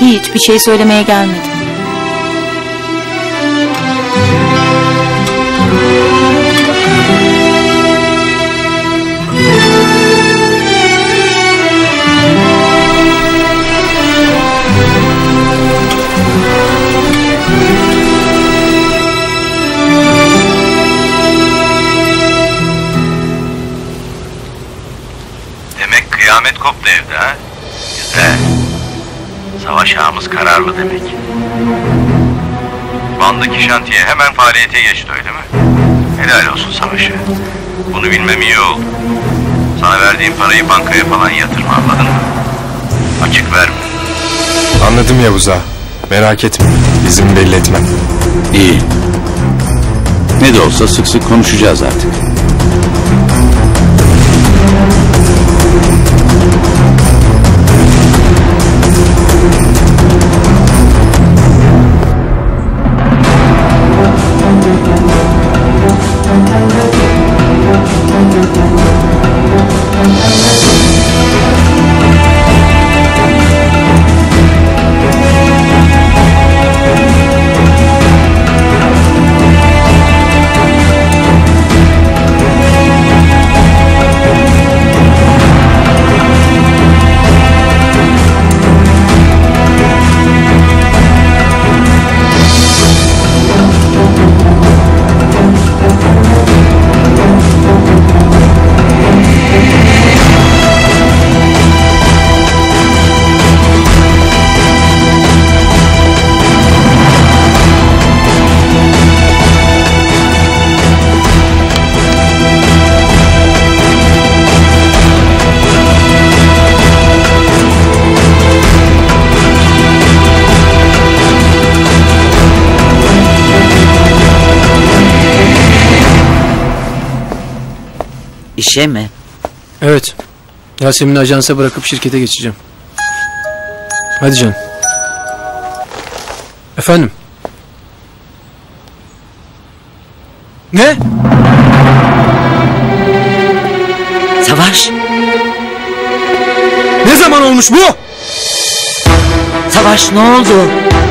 Hiç bir şey söylemeye gelmedim. Demek kıyamet koptu evde ha? Güzel. Savaş ağamız kararlı demek. Van'daki şantiye hemen faaliyete geçti öyle mi? Helal olsun Savaş'a. Bunu bilmem iyi oldu. Sana verdiğim parayı bankaya falan yatırma, anladın mı? Açık verme. Anladım Yavuz ağa. Merak etme. Bizim belli etmem. İyi. Ne de olsa sık sık konuşacağız artık. İşe mi? Evet. Yasemin'i ajansa bırakıp şirkete geçeceğim. Hadi canım. Efendim? Ne? Savaş. Ne zaman olmuş bu? Savaş ne oldu?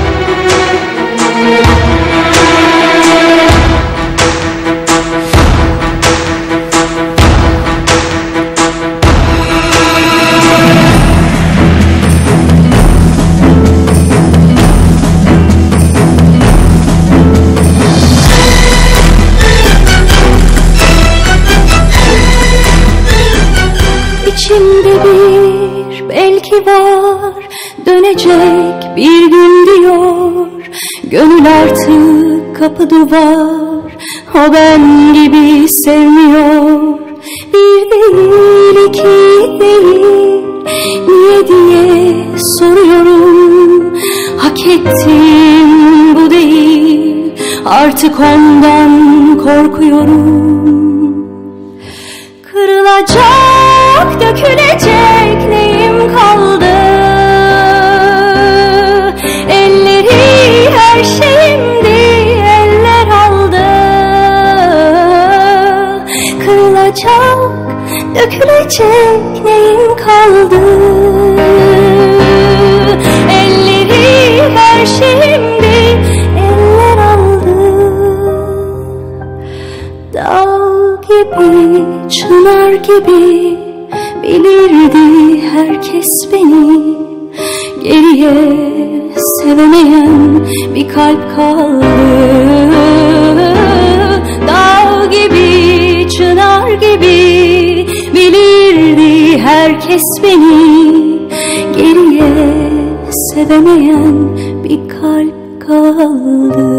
İçimde bir belki var, dönecek bir gün diyor. Gönül artık kapı duvar, o ben gibi sevmiyor. Bir değil iki değil, niye diye soruyorum. Hak ettim bu değil, artık ondan korkuyorum. Kırılacak, dökülecek neyim kaldı? Elleri her şeyimdi, eller aldı. Kırılacak, dökülecek neyim kaldı? Elleri her şeyimdi, eller aldı. Dağ gibi, çınar gibi bilirdi herkes beni. Geriye sevemeyen bir kalp kaldı. Dağ gibi, çınar gibi bilirdi herkes beni. Geriye sevemeyen bir kalp kaldı.